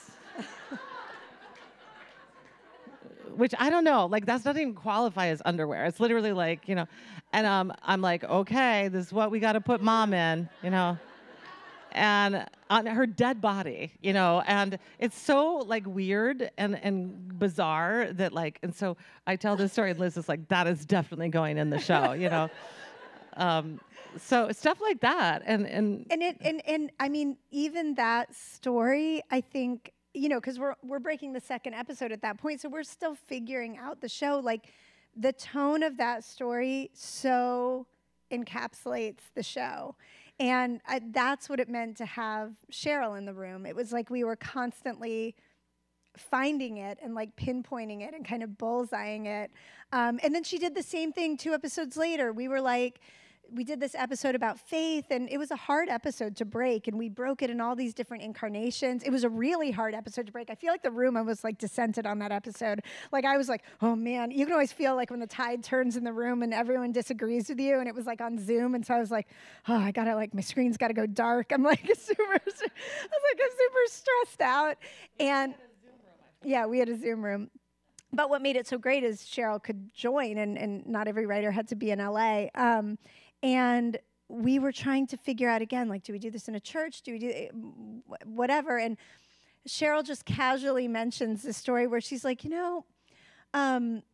Which I don't know, like that doesn't even qualify as underwear. It's literally like, you know, and um, I'm like, okay, this is what we got to put mom in, you know, and on her dead body, you know, and it's so like weird and, and bizarre that like, and so I tell this story and Liz is like, that is definitely going in the show, you know. Um, so stuff like that, and and and it and and I mean, even that story, I think, you know, because we're we're breaking the second episode at that point, so we're still figuring out the show. Like, the tone of that story so encapsulates the show, and I, that's what it meant to have Cheryl in the room. It was like we were constantly finding it and like pinpointing it and kind of bullseyeing it. Um, and then she did the same thing two episodes later. We were like, we did this episode about faith, and it was a hard episode to break, and we broke it in all these different incarnations. It was a really hard episode to break. I feel like the room almost like dissented on that episode. Like, I was like, oh man, you can always feel like when the tide turns in the room and everyone disagrees with you, and it was like on Zoom, and so I was like, oh, I gotta, like, my screen's gotta go dark. I'm like super, I was like, I'm super stressed out. And yeah, we had a Zoom room. But what made it so great is Cheryl could join, and, and not every writer had to be in L A. Um, and we were trying to figure out, again, like, do we do this in a church? Do we do it, whatever? And Cheryl just casually mentions this story where she's like, you know, um,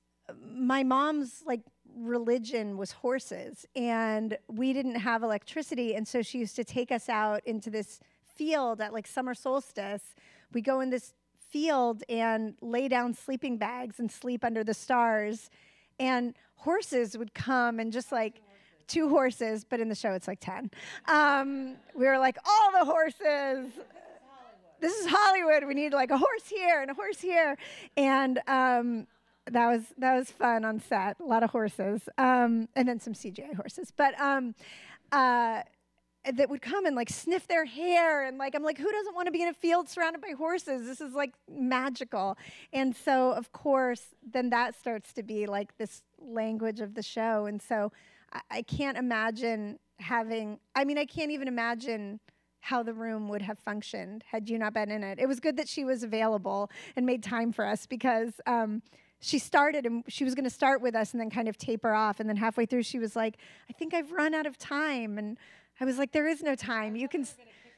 my mom's, like, religion was horses, and we didn't have electricity, and so she used to take us out into this field at, like, summer solstice. We go in this field and lay down sleeping bags and sleep under the stars, and horses would come and just, like, two horses, but in the show it's like ten. Um, we were like, all the horses. This is Hollywood. We need, like, a horse here and a horse here, and um, that was that was fun on set. A lot of horses, um, and then some C G I horses, but. Um, uh, that would come and, like, sniff their hair, and, like, I'm like, who doesn't want to be in a field surrounded by horses? This is, like, magical. And so, of course, then that starts to be, like, this language of the show. And so I, I can't imagine having, I mean, I can't even imagine how the room would have functioned had you not been in it. It was good that she was available and made time for us, because um, she started, and she was going to start with us and then kind of taper off. And then halfway through, she was like, I think I've run out of time. And I was like, there is no time. You can. S-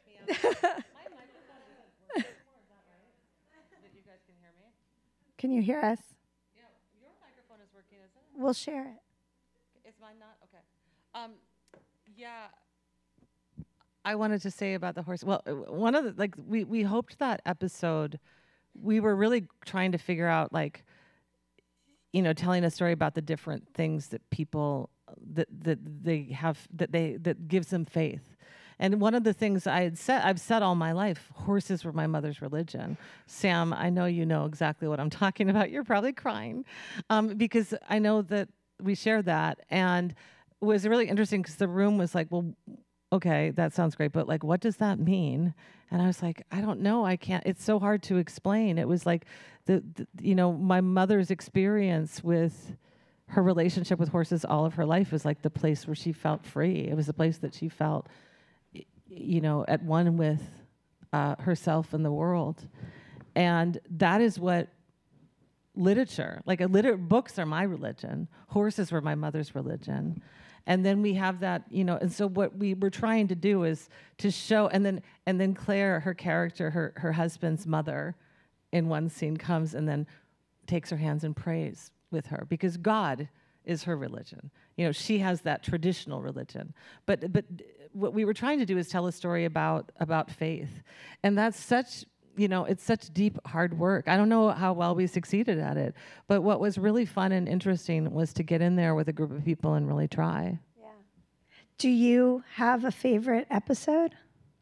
Can you hear us? Yeah, your microphone is working, isn't it? We'll share it. Is mine not? Okay. Um, yeah. I wanted to say about the horse. Well, one of the, like, we, we hoped that episode, we were really trying to figure out, like, you know, telling a story about the different things that people, that, that they have, that they, that gives them faith. And one of the things I had said, I've said all my life, horses were my mother's religion. Sam, I know you know exactly what I'm talking about. You're probably crying, um, because I know that we shared that. And it was really interesting because the room was like, well, okay, that sounds great, but, like, what does that mean? And I was like, I don't know. I can't, it's so hard to explain. It was like, the, the you know, my mother's experience with her relationship with horses all of her life was like the place where she felt free. It was the place that she felt, you know, at one with uh, herself and the world. And that is what literature, like a liter- books are my religion. Horses were my mother's religion. And then we have that, you know, and so what we were trying to do is to show, and then and then Claire, her character, her, her husband's mother, in one scene comes and then takes her hands and prays with her, because God is her religion. You know, she has that traditional religion. But but what we were trying to do is tell a story about about faith. And that's such, you know, it's such deep, hard work. I don't know how well we succeeded at it, but what was really fun and interesting was to get in there with a group of people and really try. Yeah. Do you have a favorite episode?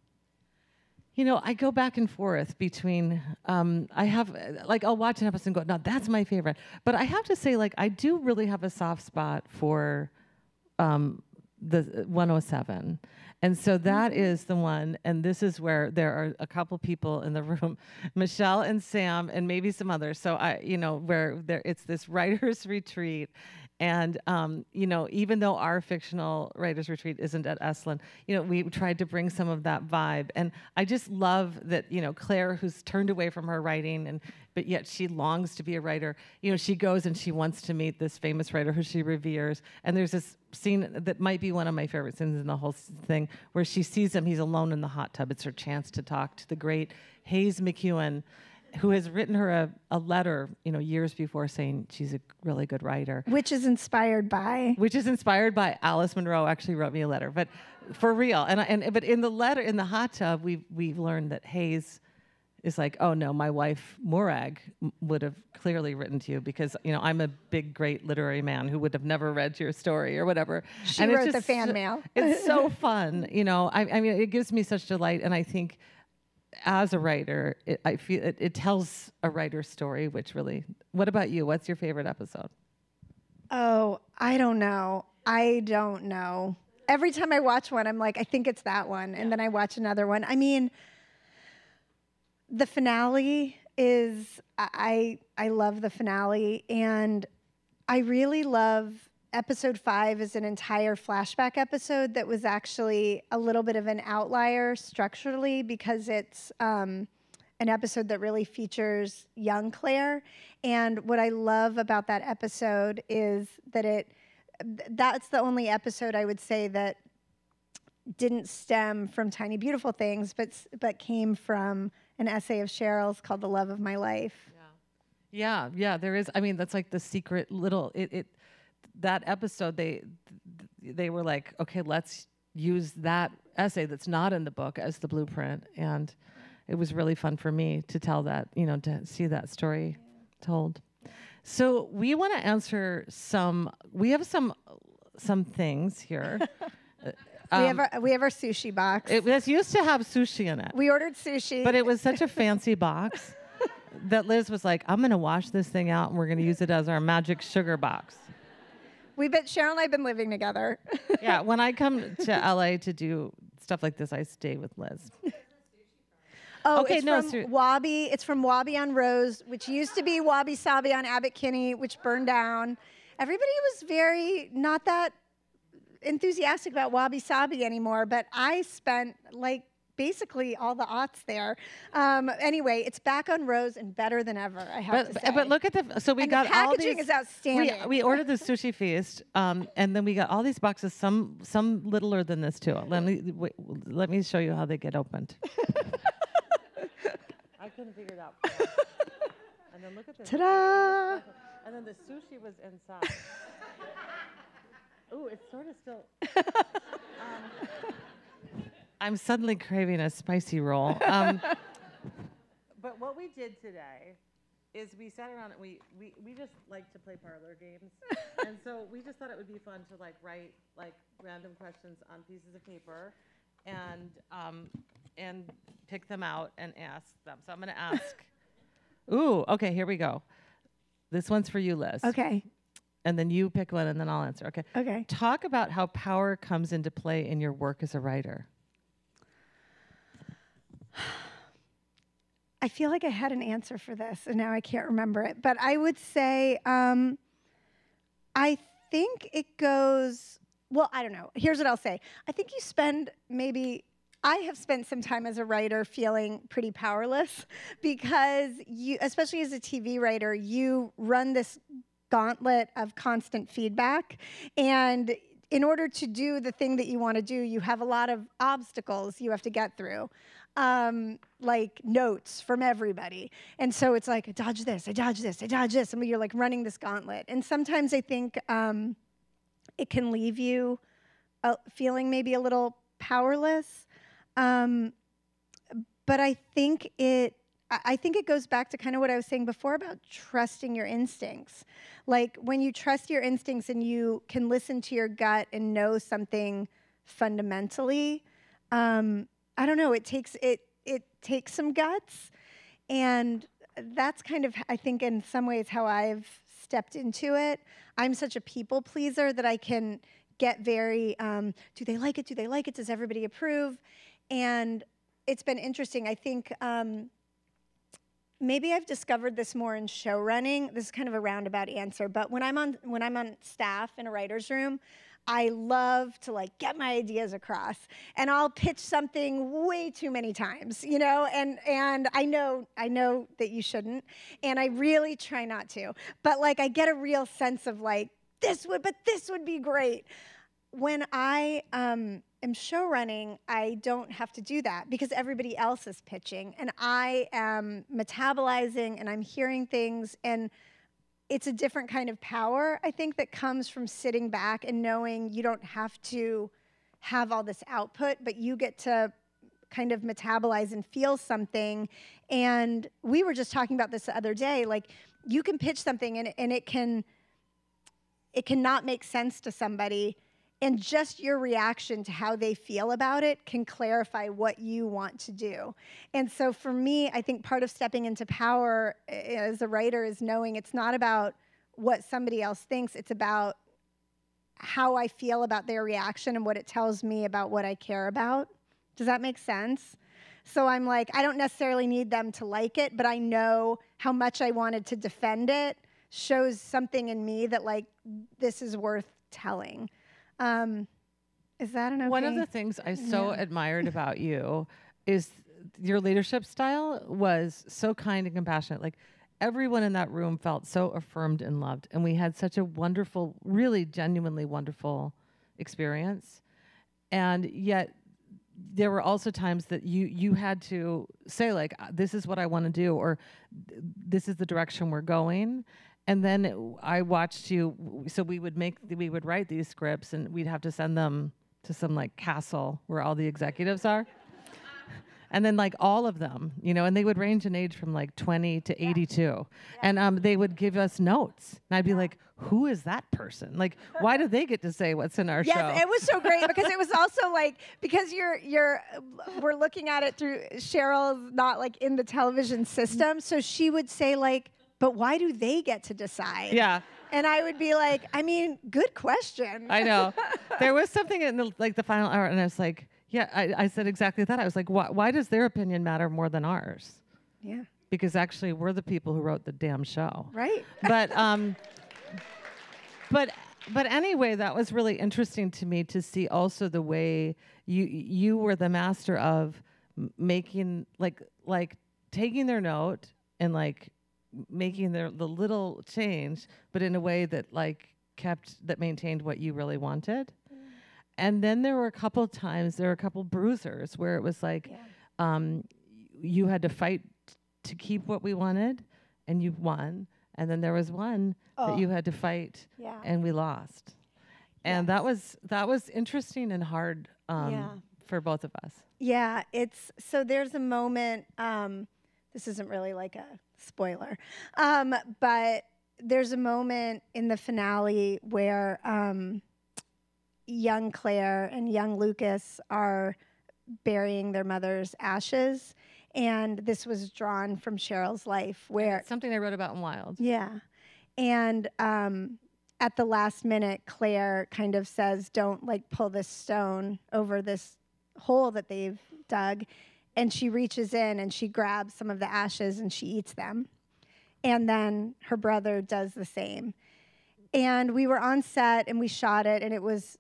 You know, I go back and forth between, um, I have, like, I'll watch an episode and go, no, that's my favorite. But I have to say, like, I do really have a soft spot for um, the one oh seven. And so that is the one, and this is where there are a couple people in the room, Michelle and Sam, and maybe some others. So I, you know, where there, it's this writer's retreat, and um, you know, even though our fictional writer's retreat isn't at Esalen, you know, we tried to bring some of that vibe. And I just love that, you know, Claire, who's turned away from her writing, and but yet she longs to be a writer. You know, she goes and she wants to meet this famous writer who she reveres. And there's this scene that might be one of my favorite scenes in the whole thing, where she sees him, he's alone in the hot tub. It's her chance to talk to the great Hayes McEwen. who has written her a, a letter, you know, years before saying she's a really good writer. Which is inspired by? Which is inspired by Alice Munro actually wrote me a letter, but for real. And, I, and but in the letter, in the hot tub, we've, we've learned that Hayes is like, oh no, my wife Morag m- would have clearly written to you because, you know, I'm a big, great literary man who would have never read your story or whatever. She and wrote it's the just fan so- mail. It's so fun, you know. I, I mean, it gives me such delight, and I think as a writer, it, I feel it, it tells a writer's story, which really. What about you? What's your favorite episode? Oh, I don't know. I don't know. Every time I watch one, I'm like, I think it's that one, and then I watch another one. I mean, the finale is I I love the finale, and I really love episode five is an entire flashback episode that was actually a little bit of an outlier structurally because it's um, an episode that really features young Claire. And what I love about that episode is that it, that's the only episode I would say that didn't stem from Tiny Beautiful Things, but but came from an essay of Cheryl's called The Love of My Life. Yeah, yeah, there is. I mean, that's like the secret little, it, it that episode, they they were like, okay, let's use that essay that's not in the book as the blueprint. And it was really fun for me to tell that, you know, to see that story told. So we want to answer some, we have some some things here. We um, have our, we have our sushi box. It was used to have sushi in it. We ordered sushi. But it was such a fancy box that Liz was like, I'm going to wash this thing out and we're going to use it as our magic sugar box. We've been, Cheryl and I have been living together. Yeah, when I come to L A to do stuff like this, I stay with Liz. Oh, Okay, it's no, from ser- Wabi. It's from Wabi on Rose, which used to be Wabi Sabi on Abbot Kinney, which burned down. Everybody was very not that enthusiastic about Wabi Sabi anymore, but I spent like basically all the aughts there. Um, anyway, it's back on Rose and better than ever, I have But to say. but look at the so we And got the all packaging these. is outstanding. We, we ordered the sushi feast, um, and then we got all these boxes. Some some littler than this too. Let me wait, let me show you how they get opened. I couldn't figure it out. And then look at this. Ta-da! And then the sushi was inside. Ooh, it's sort of still. Um, I'm suddenly craving a spicy roll. Um, but what we did today is we sat around and we, we, we just like to play parlor games. And so we just thought it would be fun to like write like random questions on pieces of paper and um, and pick them out and ask them. So I'm going to ask. Ooh, okay, here we go. This one's for you, Liz. Okay. And then you pick one and then I'll answer. Okay. Okay. Talk about how power comes into play in your work as a writer. I feel like I had an answer for this, and now I can't remember it. But I would say, um, I think it goes, well, I don't know. Here's what I'll say. I think you spend maybe, I have spent some time as a writer feeling pretty powerless because you, especially as a T V writer, you run this gauntlet of constant feedback. And in order to do the thing that you want to do, you have a lot of obstacles you have to get through. Um, like notes from everybody. And so it's like, I dodge this, I dodge this, I dodge this. And you're like running this gauntlet. And sometimes I think um, it can leave you uh, feeling maybe a little powerless. Um, but I think it, I think it goes back to kind of what I was saying before about trusting your instincts. Like when you trust your instincts and you can listen to your gut and know something fundamentally, um, I don't know, it takes it it takes some guts, and that's kind of, I think, in some ways how I've stepped into it. I'm such a people pleaser that I can get very, um, do they like it, do they like it, does everybody approve? And it's been interesting. I think um, maybe I've discovered this more in show running. This is kind of a roundabout answer, but when I'm on when I'm on staff in a writer's room, I love to like get my ideas across, and I'll pitch something way too many times, you know, and and I know I know that you shouldn't, and I really try not to, but like I get a real sense of like this would, but this would be great. When I um, am show running, I don't have to do that because everybody else is pitching and I am metabolizing and I'm hearing things, and it's a different kind of power, I think, that comes from sitting back and knowing you don't have to have all this output, but you get to kind of metabolize and feel something. And we were just talking about this the other day, like you can pitch something and, and it can, it cannot make sense to somebody, and just your reaction to how they feel about it can clarify what you want to do. And so for me, I think part of stepping into power as a writer is knowing it's not about what somebody else thinks, it's about how I feel about their reaction and what it tells me about what I care about. Does that make sense? So I'm like, I don't necessarily need them to like it, but I know how much I wanted to defend it shows something in me that, like, this is worth telling. Um, is that an okay? One of the things I so Yeah. admired about you is your leadership style was so kind and compassionate. Like, everyone in that room felt so affirmed and loved, and we had such a wonderful, really genuinely wonderful experience. And yet there were also times that you you had to say, like, this is what I want to do, or this is the direction we're going. And then it, I watched you, so we would make, we would write these scripts and we'd have to send them to some like castle where all the executives are. And then like all of them, you know, and they would range in age from like twenty to eighty-two. Yeah. And um, they would give us notes. And I'd be like, who is that person? Like, why do they get to say what's in our yes, show? Yes, it was so great because it was also like, because you're, you're, we're looking at it through, Cheryl's not like in the television system. So she would say like, but why do they get to decide? Yeah. And I would be like, I mean, good question. I know. There was something in the, like the final hour, and I was like, yeah, I, I said exactly that. I was like, why, why does their opinion matter more than ours? Yeah. Because actually, we're the people who wrote the damn show. Right. But um, but but anyway, that was really interesting to me to see also the way you you were the master of m- making like like taking their note and like making their the little change, but in a way that like kept that maintained what you really wanted. And then there were a couple of times, there were a couple bruisers where it was like, Yeah. um, you had to fight t- to keep what we wanted, and you won. And then there was one Oh. that you had to fight, Yeah. and we lost. And Yes. that was that was interesting and hard um, Yeah. for both of us. Yeah, it's, so there's a moment, um, this isn't really like a spoiler, um, but there's a moment in the finale where um, young Claire and young Lucas are burying their mother's ashes. And this was drawn from Cheryl's life where... It's something I wrote about in Wild. Yeah. And um, at the last minute, Claire kind of says, don't like pull this stone over this hole that they've dug. And she reaches in and she grabs some of the ashes and she eats them. And then her brother does the same. And we were on set and we shot it, and it was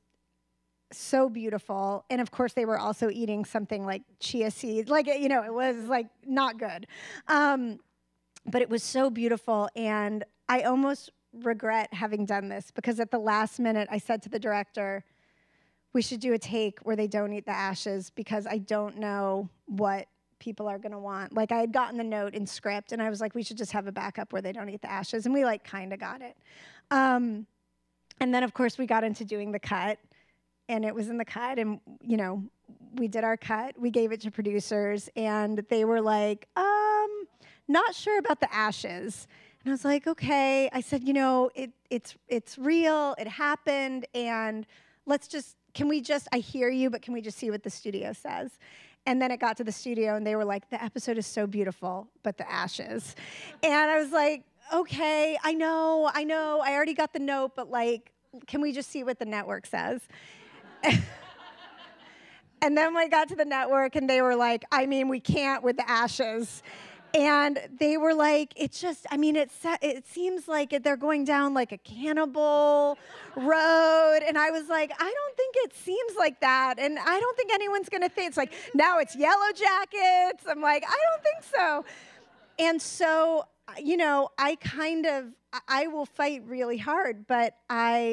so beautiful. And of course, they were also eating something like chia seeds. Like, you know, it was like not good. Um, but it was so beautiful. And I almost regret having done this because at the last minute, I said to the director, we should do a take where they don't eat the ashes because I don't know what people are going to want. Like, I had gotten the note in script, and I was like, we should just have a backup where they don't eat the ashes. And we, like, kind of got it. Um, and then, of course, we got into doing the cut, and it was in the cut, and, you know, we did our cut. We gave it to producers, and they were like, um, not sure about the ashes. And I was like, okay. I said, you know, it, it's it's real. It happened, and let's just, can we just, I hear you, but can we just see what the studio says? And then it got to the studio, and they were like, the episode is so beautiful, but the ashes. And I was like, okay, I know, I know. I already got the note, but, like, can we just see what the network says? And then we got to the network, and they were like, I mean, we can't with the ashes. And they were like, it's just, I mean, it's, it seems like they're going down like a cannibal road. And I was like, I don't think it seems like that. And I don't think anyone's going to think, it's like, now it's Yellow Jackets. I'm like, I don't think so. And so, you know, I kind of, I will fight really hard, but I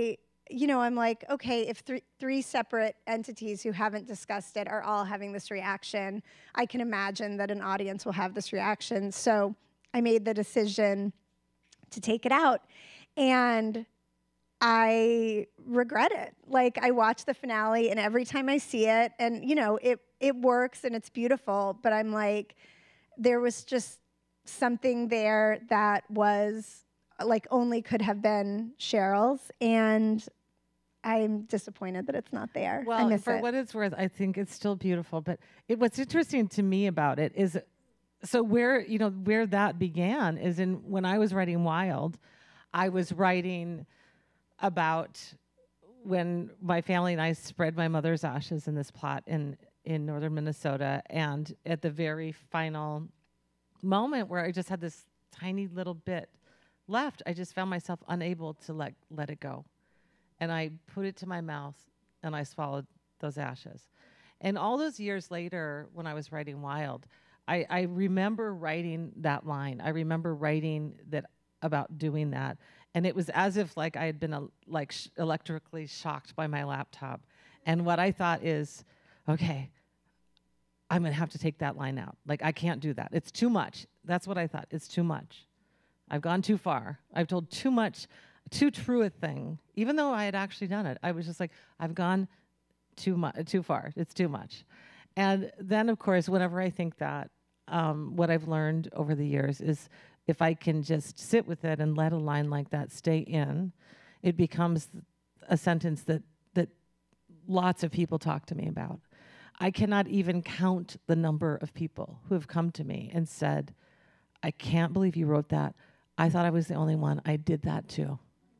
you know, I'm like, okay, if th- three separate entities who haven't discussed it are all having this reaction, I can imagine that an audience will have this reaction. So I made the decision to take it out. And I regret it. Like, I watch the finale, and every time I see it, and, you know, it, it works and it's beautiful, but I'm like, there was just something there that was, like, only could have been Cheryl's, and I'm disappointed that it's not there. I Well, miss for it. what it's worth, I think it's still beautiful. But it, what's interesting to me about it is, so where, you know, where that began is in when I was writing Wild, I was writing about when my family and I spread my mother's ashes in this plot in, in northern Minnesota. And at the very final moment where I just had this tiny little bit left, I just found myself unable to let, let it go. And I put it to my mouth and I swallowed those ashes. And all those years later, when I was writing Wild, I, I remember writing that line. I remember writing that about doing that. And it was as if like I had been uh, like sh- electrically shocked by my laptop. And what I thought is, okay, I'm gonna have to take that line out. Like, I can't do that. It's too much. That's what I thought. It's too much. I've gone too far. I've told too much, too true a thing. Even though I had actually done it, I was just like, I've gone too much, too far. It's too much. And then, of course, whenever I think that, um, what I've learned over the years is if I can just sit with it and let a line like that stay in, it becomes a sentence that that lots of people talk to me about. I cannot even count the number of people who have come to me and said, I can't believe you wrote that. I thought I was the only one. I did that too.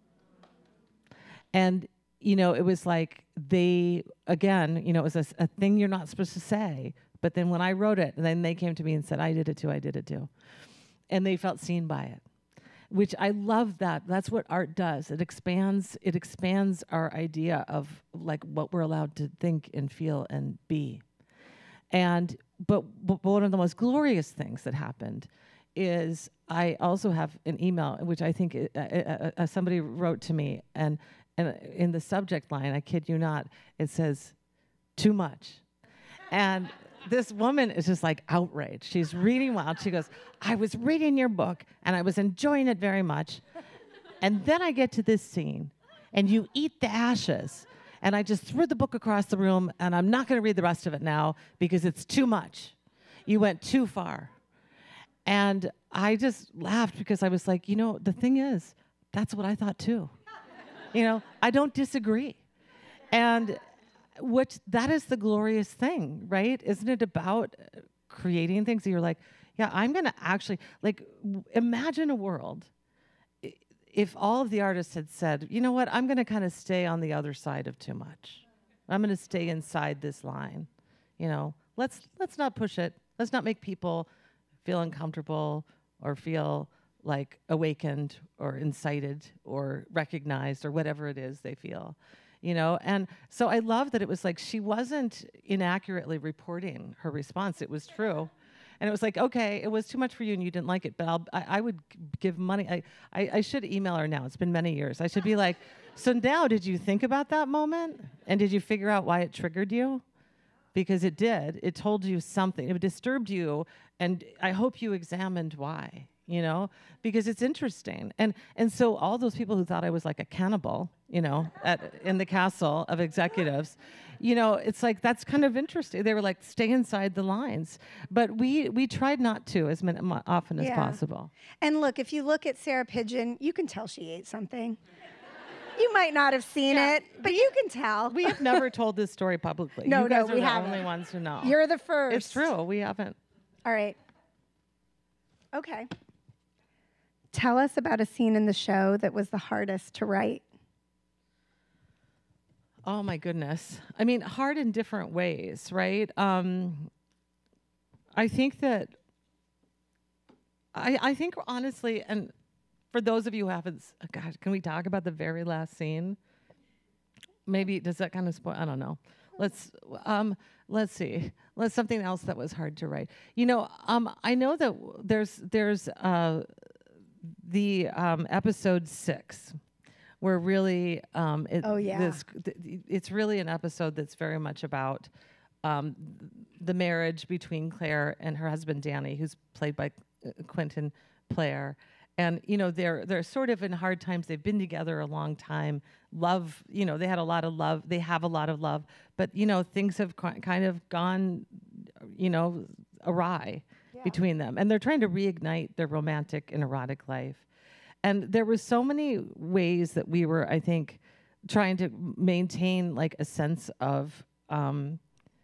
And, you know, it was like they, again, you know, it was a, a thing you're not supposed to say. But then when I wrote it, and then they came to me and said, I did it too, I did it too. And they felt seen by it, which I love that. That's what art does. It expands, it expands our idea of like what we're allowed to think and feel and be. And, but, but one of the most glorious things that happened is I also have an email, which I think it, uh, uh, uh, somebody wrote to me, and, and in the subject line, I kid you not, it says, too much. And this woman is just like outraged. She's reading Wild. She goes, I was reading your book and I was enjoying it very much. And then I get to this scene and you eat the ashes. And I just threw the book across the room and I'm not going to read the rest of it now because it's too much. You went too far. And I just laughed because I was like, you know, the thing is, that's what I thought too. You know, I don't disagree. And which that is the glorious thing, right? Isn't it about creating things that you're like, yeah, I'm going to actually, like, w- imagine a world i- if all of the artists had said, you know what, I'm going to kind of stay on the other side of too much. I'm going to stay inside this line. You know, let's let's not push it. Let's not make people feel uncomfortable or feel like awakened or incited or recognized or whatever it is they feel. You know, and so I love that it was like she wasn't inaccurately reporting her response. It was true. And it was like, okay, it was too much for you and you didn't like it, but I'll, I, I would g- give money. I, I, I should email her now. It's been many years. I should be like, so now did you think about that moment? And did you figure out why it triggered you? Because it did. It told you something. It disturbed you. And I hope you examined why, you know, because it's interesting. And and so all those people who thought I was like a cannibal, you know, at, in the castle of executives, you know, it's like, that's kind of interesting. They were like, stay inside the lines. But we we tried not to as many, often as Yeah. possible. And look, if you look at Sarah Pigeon, you can tell she ate something. You might not have seen Yeah. it, but you can tell. We have never told this story publicly. No, you guys no, are we the haven't. only ones who know. You're the first. It's true. We haven't. All right. Okay. Tell us about a scene in the show that was the hardest to write. Oh my goodness. I mean, hard in different ways, right? Um, I think that, I, I think honestly, and for those of you who haven't, s- oh God, can we talk about the very last scene? Maybe, does that kind of spoil? I don't know. Let's, um, let's see. Let's something else that was hard to write. You know, um, I know that w- there's, there's uh, the um, episode six, where really, um, it, Oh, yeah. this, th- it's really an episode that's very much about um, the marriage between Claire and her husband Danny, who's played by uh, Quentin Player. And, you know, they're they're sort of in hard times. They've been together a long time. Love, you know, they had a lot of love. They have a lot of love. But, you know, things have ki- kind of gone, you know, awry Yeah. between them. And they're trying to reignite their romantic and erotic life. And there were so many ways that we were, I think, trying to maintain like a sense of, um,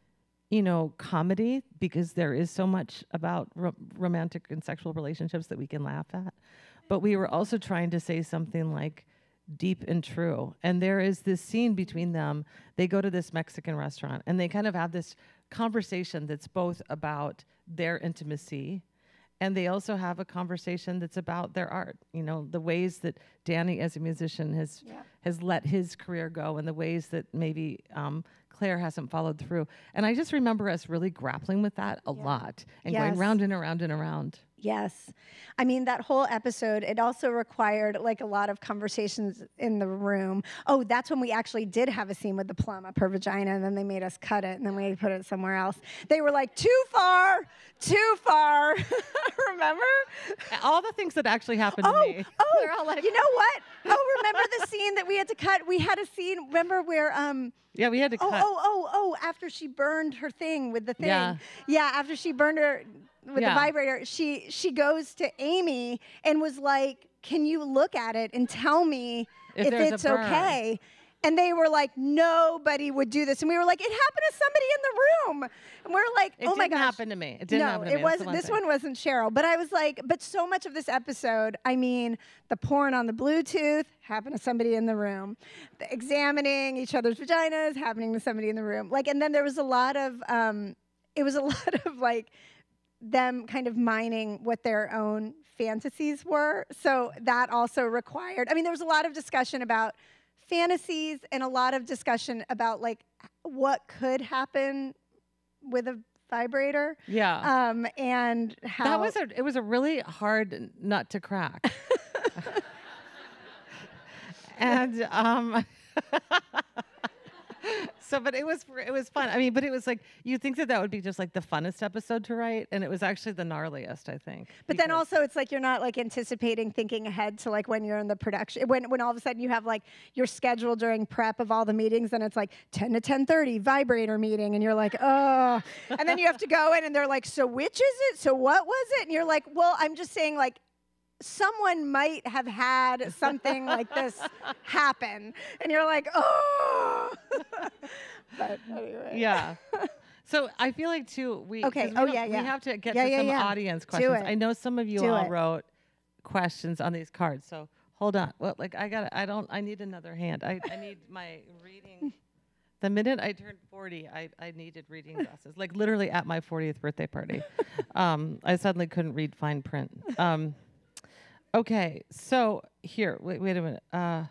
you know, comedy, because there is so much about ro- romantic and sexual relationships that we can laugh at. But we were also trying to say something like deep and true. And there is this scene between them. They go to this Mexican restaurant and they kind of have this conversation that's both about their intimacy, and they also have a conversation that's about their art. You know, the ways that Danny as a musician has Yeah. has let his career go, and the ways that maybe um, Claire hasn't followed through. And I just remember us really grappling with that a Yeah. lot and Yes. going round and around and around. Yes. I mean, that whole episode, it also required like a lot of conversations in the room. Oh, that's when we actually did have a scene with the plum up her vagina, and then they made us cut it, and then we put it somewhere else. They were like, too far, too far. Remember? All the things that actually happened Oh, to me. oh, They're all like- you know what? Oh, remember the scene that we had to cut? We had a scene, remember, where... um. Yeah, we had to Oh, cut. oh, oh, oh, after she burned her thing with the thing. Yeah. Yeah, after she burned her with Yeah. the vibrator, she she goes to Amy and was like, "Can you look at it and tell me If if, there's a it's burn." okay?" And they were like, "Nobody would do this." And we were like, "It happened to somebody in the room." And we're like, It "Oh my didn't gosh." happen to me. It didn't no, happen to me. it That's the wasn't. one This thing. one wasn't Cheryl. But I was like, but so much of this episode, I mean, the porn on the Bluetooth happened to somebody in the room. The examining each other's vaginas happening to somebody in the room. Like, and then there was a lot of, um, it was a lot of like them kind of mining what their own fantasies were. So that also required, I mean, there was a lot of discussion about fantasies and a lot of discussion about like what could happen with a vibrator. Yeah. Um, and how That was a it was a really hard nut to crack. and um so but it was it was fun. I mean, but it was like you think that that would be just like the funnest episode to write, and it was actually the gnarliest, I think. But then because- also it's like you're not like anticipating, thinking ahead to like when you're in the production, when when all of a sudden you have like your schedule during prep of all the meetings, and it's like ten to ten thirty vibrator meeting, and you're like, oh, and then you have to go in, and they're like, so which is it? So what was it? And you're like, well, I'm just saying like. Someone might have had something like this happen, and you're like, oh. But anyway. Yeah. So I feel like too we Okay. 'cause we Oh, don't- yeah, yeah. we have to get Yeah, to yeah, some yeah. audience Do questions. it. I know some of you Do all it. wrote questions on these cards. So hold on. Well, like I got I don't I need another hand. I, I need my reading. The minute I turned forty, I, I needed reading glasses. Like literally at my fortieth birthday party. um, I suddenly couldn't read fine print. Um, okay, so here, wait, wait a minute. Uh,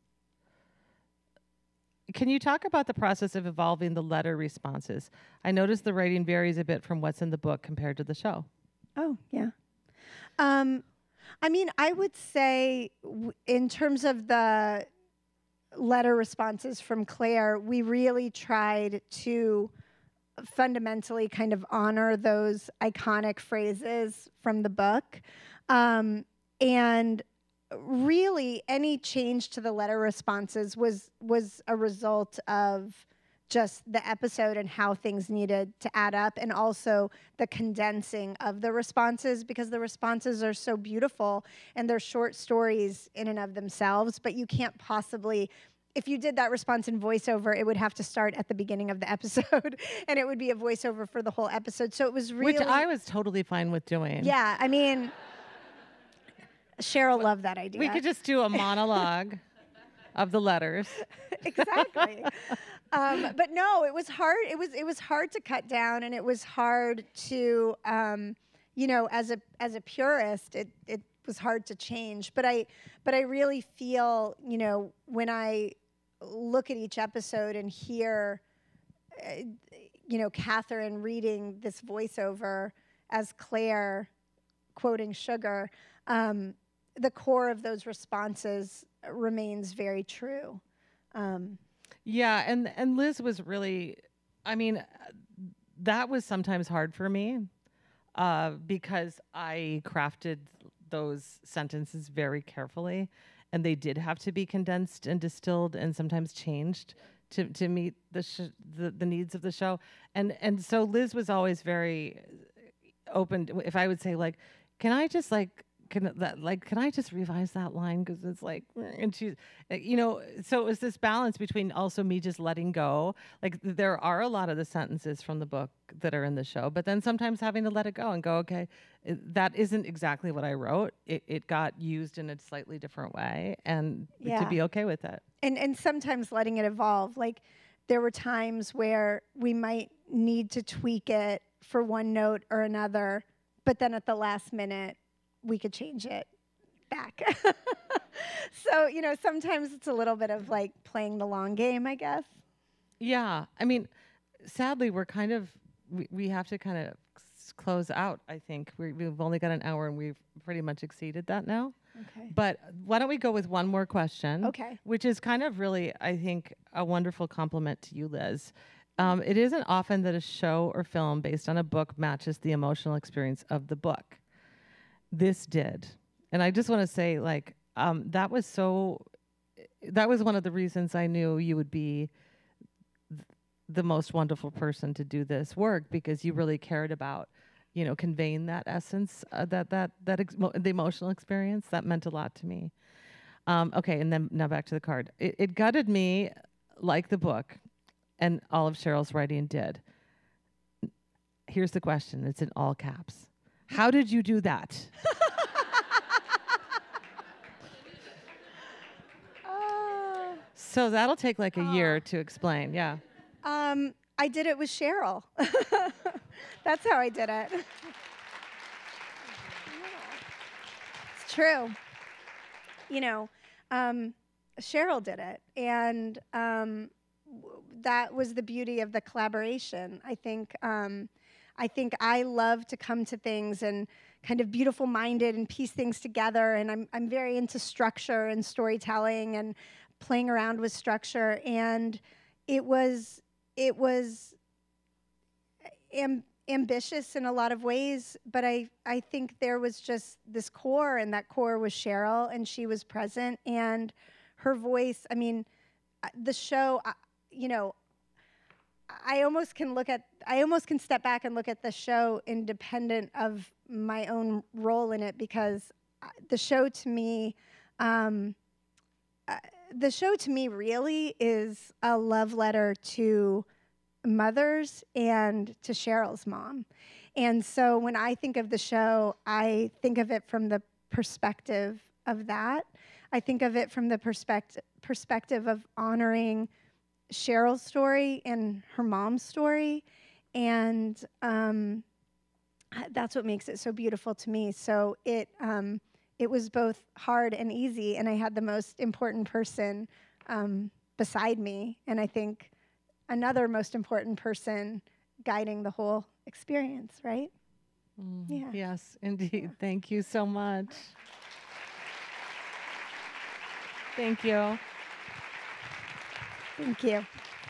can you talk about the process of evolving the letter responses? I noticed the writing varies a bit from what's in the book compared to the show. Oh, yeah. Um, I mean, I would say w- in terms of the letter responses from Claire, we really tried to fundamentally kind of honor those iconic phrases from the book. Um, and really any change to the letter responses was was a result of just the episode and how things needed to add up, and also the condensing of the responses, because the responses are so beautiful and they're short stories in and of themselves, but you can't possibly, if you did that response in voiceover, it would have to start at the beginning of the episode and it would be a voiceover for the whole episode. So it was really... Which I was totally fine with doing. Yeah, I mean... Cheryl loved that idea. We could just do a monologue of the letters. Exactly. um, but no, it was hard. It was it was hard to cut down, and it was hard to, um, you know, as a as a purist, it it was hard to change. But I but I really feel, you know, when I look at each episode and hear, uh, you know, Kathryn reading this voiceover as Claire quoting Sugar. Um, the core of those responses remains very true. Um, yeah, and, and Liz was really, I mean, that was sometimes hard for me uh, because I crafted those sentences very carefully, and they did have to be condensed and distilled and sometimes changed to, to meet the, sh- the the needs of the show. And and so Liz was always very open. To, if I would say like, can I just like, can that like, can I just revise that line? Because it's like, and she's, you know, so it was this balance between also me just letting go. Like there are a lot of the sentences from the book that are in the show, but then sometimes having to let it go and go, okay, it, that isn't exactly what I wrote. It, it got used in a slightly different way, and Yeah. to be okay with it. And and sometimes letting it evolve. Like there were times where we might need to tweak it for one note or another, but then at the last minute, we could change it back. So, you know, sometimes it's a little bit of like playing the long game, I guess. Yeah. I mean, sadly, we're kind of, we, we have to kind of s- close out, I think. we we've only got an hour and we've pretty much exceeded that now. Okay. But why don't we go with one more question? Okay. Which is kind of really, I think, a wonderful compliment to you, Liz. Um, it isn't often that a show or film based on a book matches the emotional experience of the book. This did. And I just want to say, like, um, that was so, that was one of the reasons I knew you would be th- the most wonderful person to do this work, because you really cared about, you know, conveying that essence, uh, that, that, that, ex- mo- the emotional experience. That meant a lot to me. Um, okay. And then now back to the card. It, it gutted me like the book and all of Cheryl's writing did. Here's the question. It's in all caps. How did you do that? Uh, So that'll take like a year to explain. Yeah. um, I did it with Cheryl. That's how I did it. Yeah. It's true. You know, um, Cheryl did it, and um, w- that was the beauty of the collaboration. I think. Um, I think I love to come to things and kind of beautiful-minded and piece things together, and I'm I'm very into structure and storytelling and playing around with structure, and it was it was am, ambitious in a lot of ways, but I I think there was just this core, and that core was Cheryl, and she was present, and her voice. I mean, uh, the show, uh, you know. I almost can look at, I almost can step back and look at the show independent of my own role in it, because uh, the show to me, um, uh, the show to me really is a love letter to mothers and to Cheryl's mom. And so when I think of the show, I think of it from the perspective of that. I think of it from the perspective perspective of honoring Cheryl's story and her mom's story, and um, that's what makes it so beautiful to me. So it um, it was both hard and easy, and I had the most important person um, beside me, and I think another most important person guiding the whole experience, right? Mm, Yeah. Yes, indeed. Yeah. Thank you so much. Thank you. Thank you.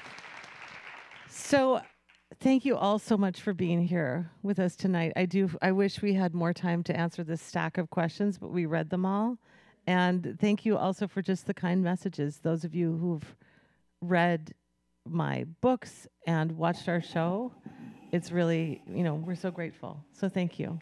So, thank you all so much for being here with us tonight. I do. I wish we had more time to answer this stack of questions, but we read them all. And thank you also for just the kind messages. Those of you who've read my books and watched our show, it's really, you know, we're so grateful. So thank you.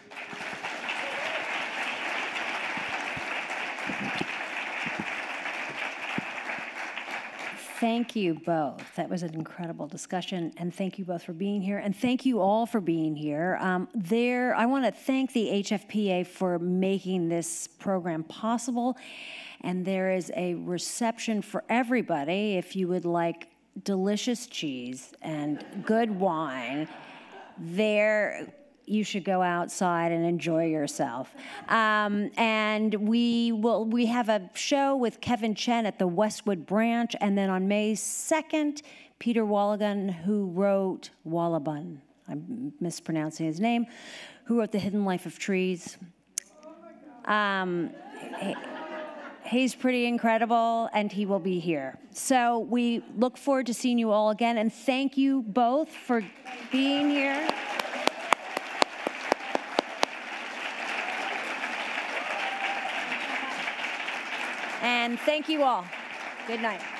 Thank you both. That was an incredible discussion, and thank you both for being here, and thank you all for being here. Um, there, I want to thank the H F P A for making this program possible, and there is a reception for everybody if you would like delicious cheese and good wine. There, you should go outside and enjoy yourself. Um, and we will we have a show with Kevin Chen at the Westwood Branch, and then on May second, Peter Walligan, who wrote Wallabun, I'm mispronouncing his name, who wrote The Hidden Life of Trees. Um, He's pretty incredible, and he will be here. So we look forward to seeing you all again, and thank you both for being here. And thank you all. Good night.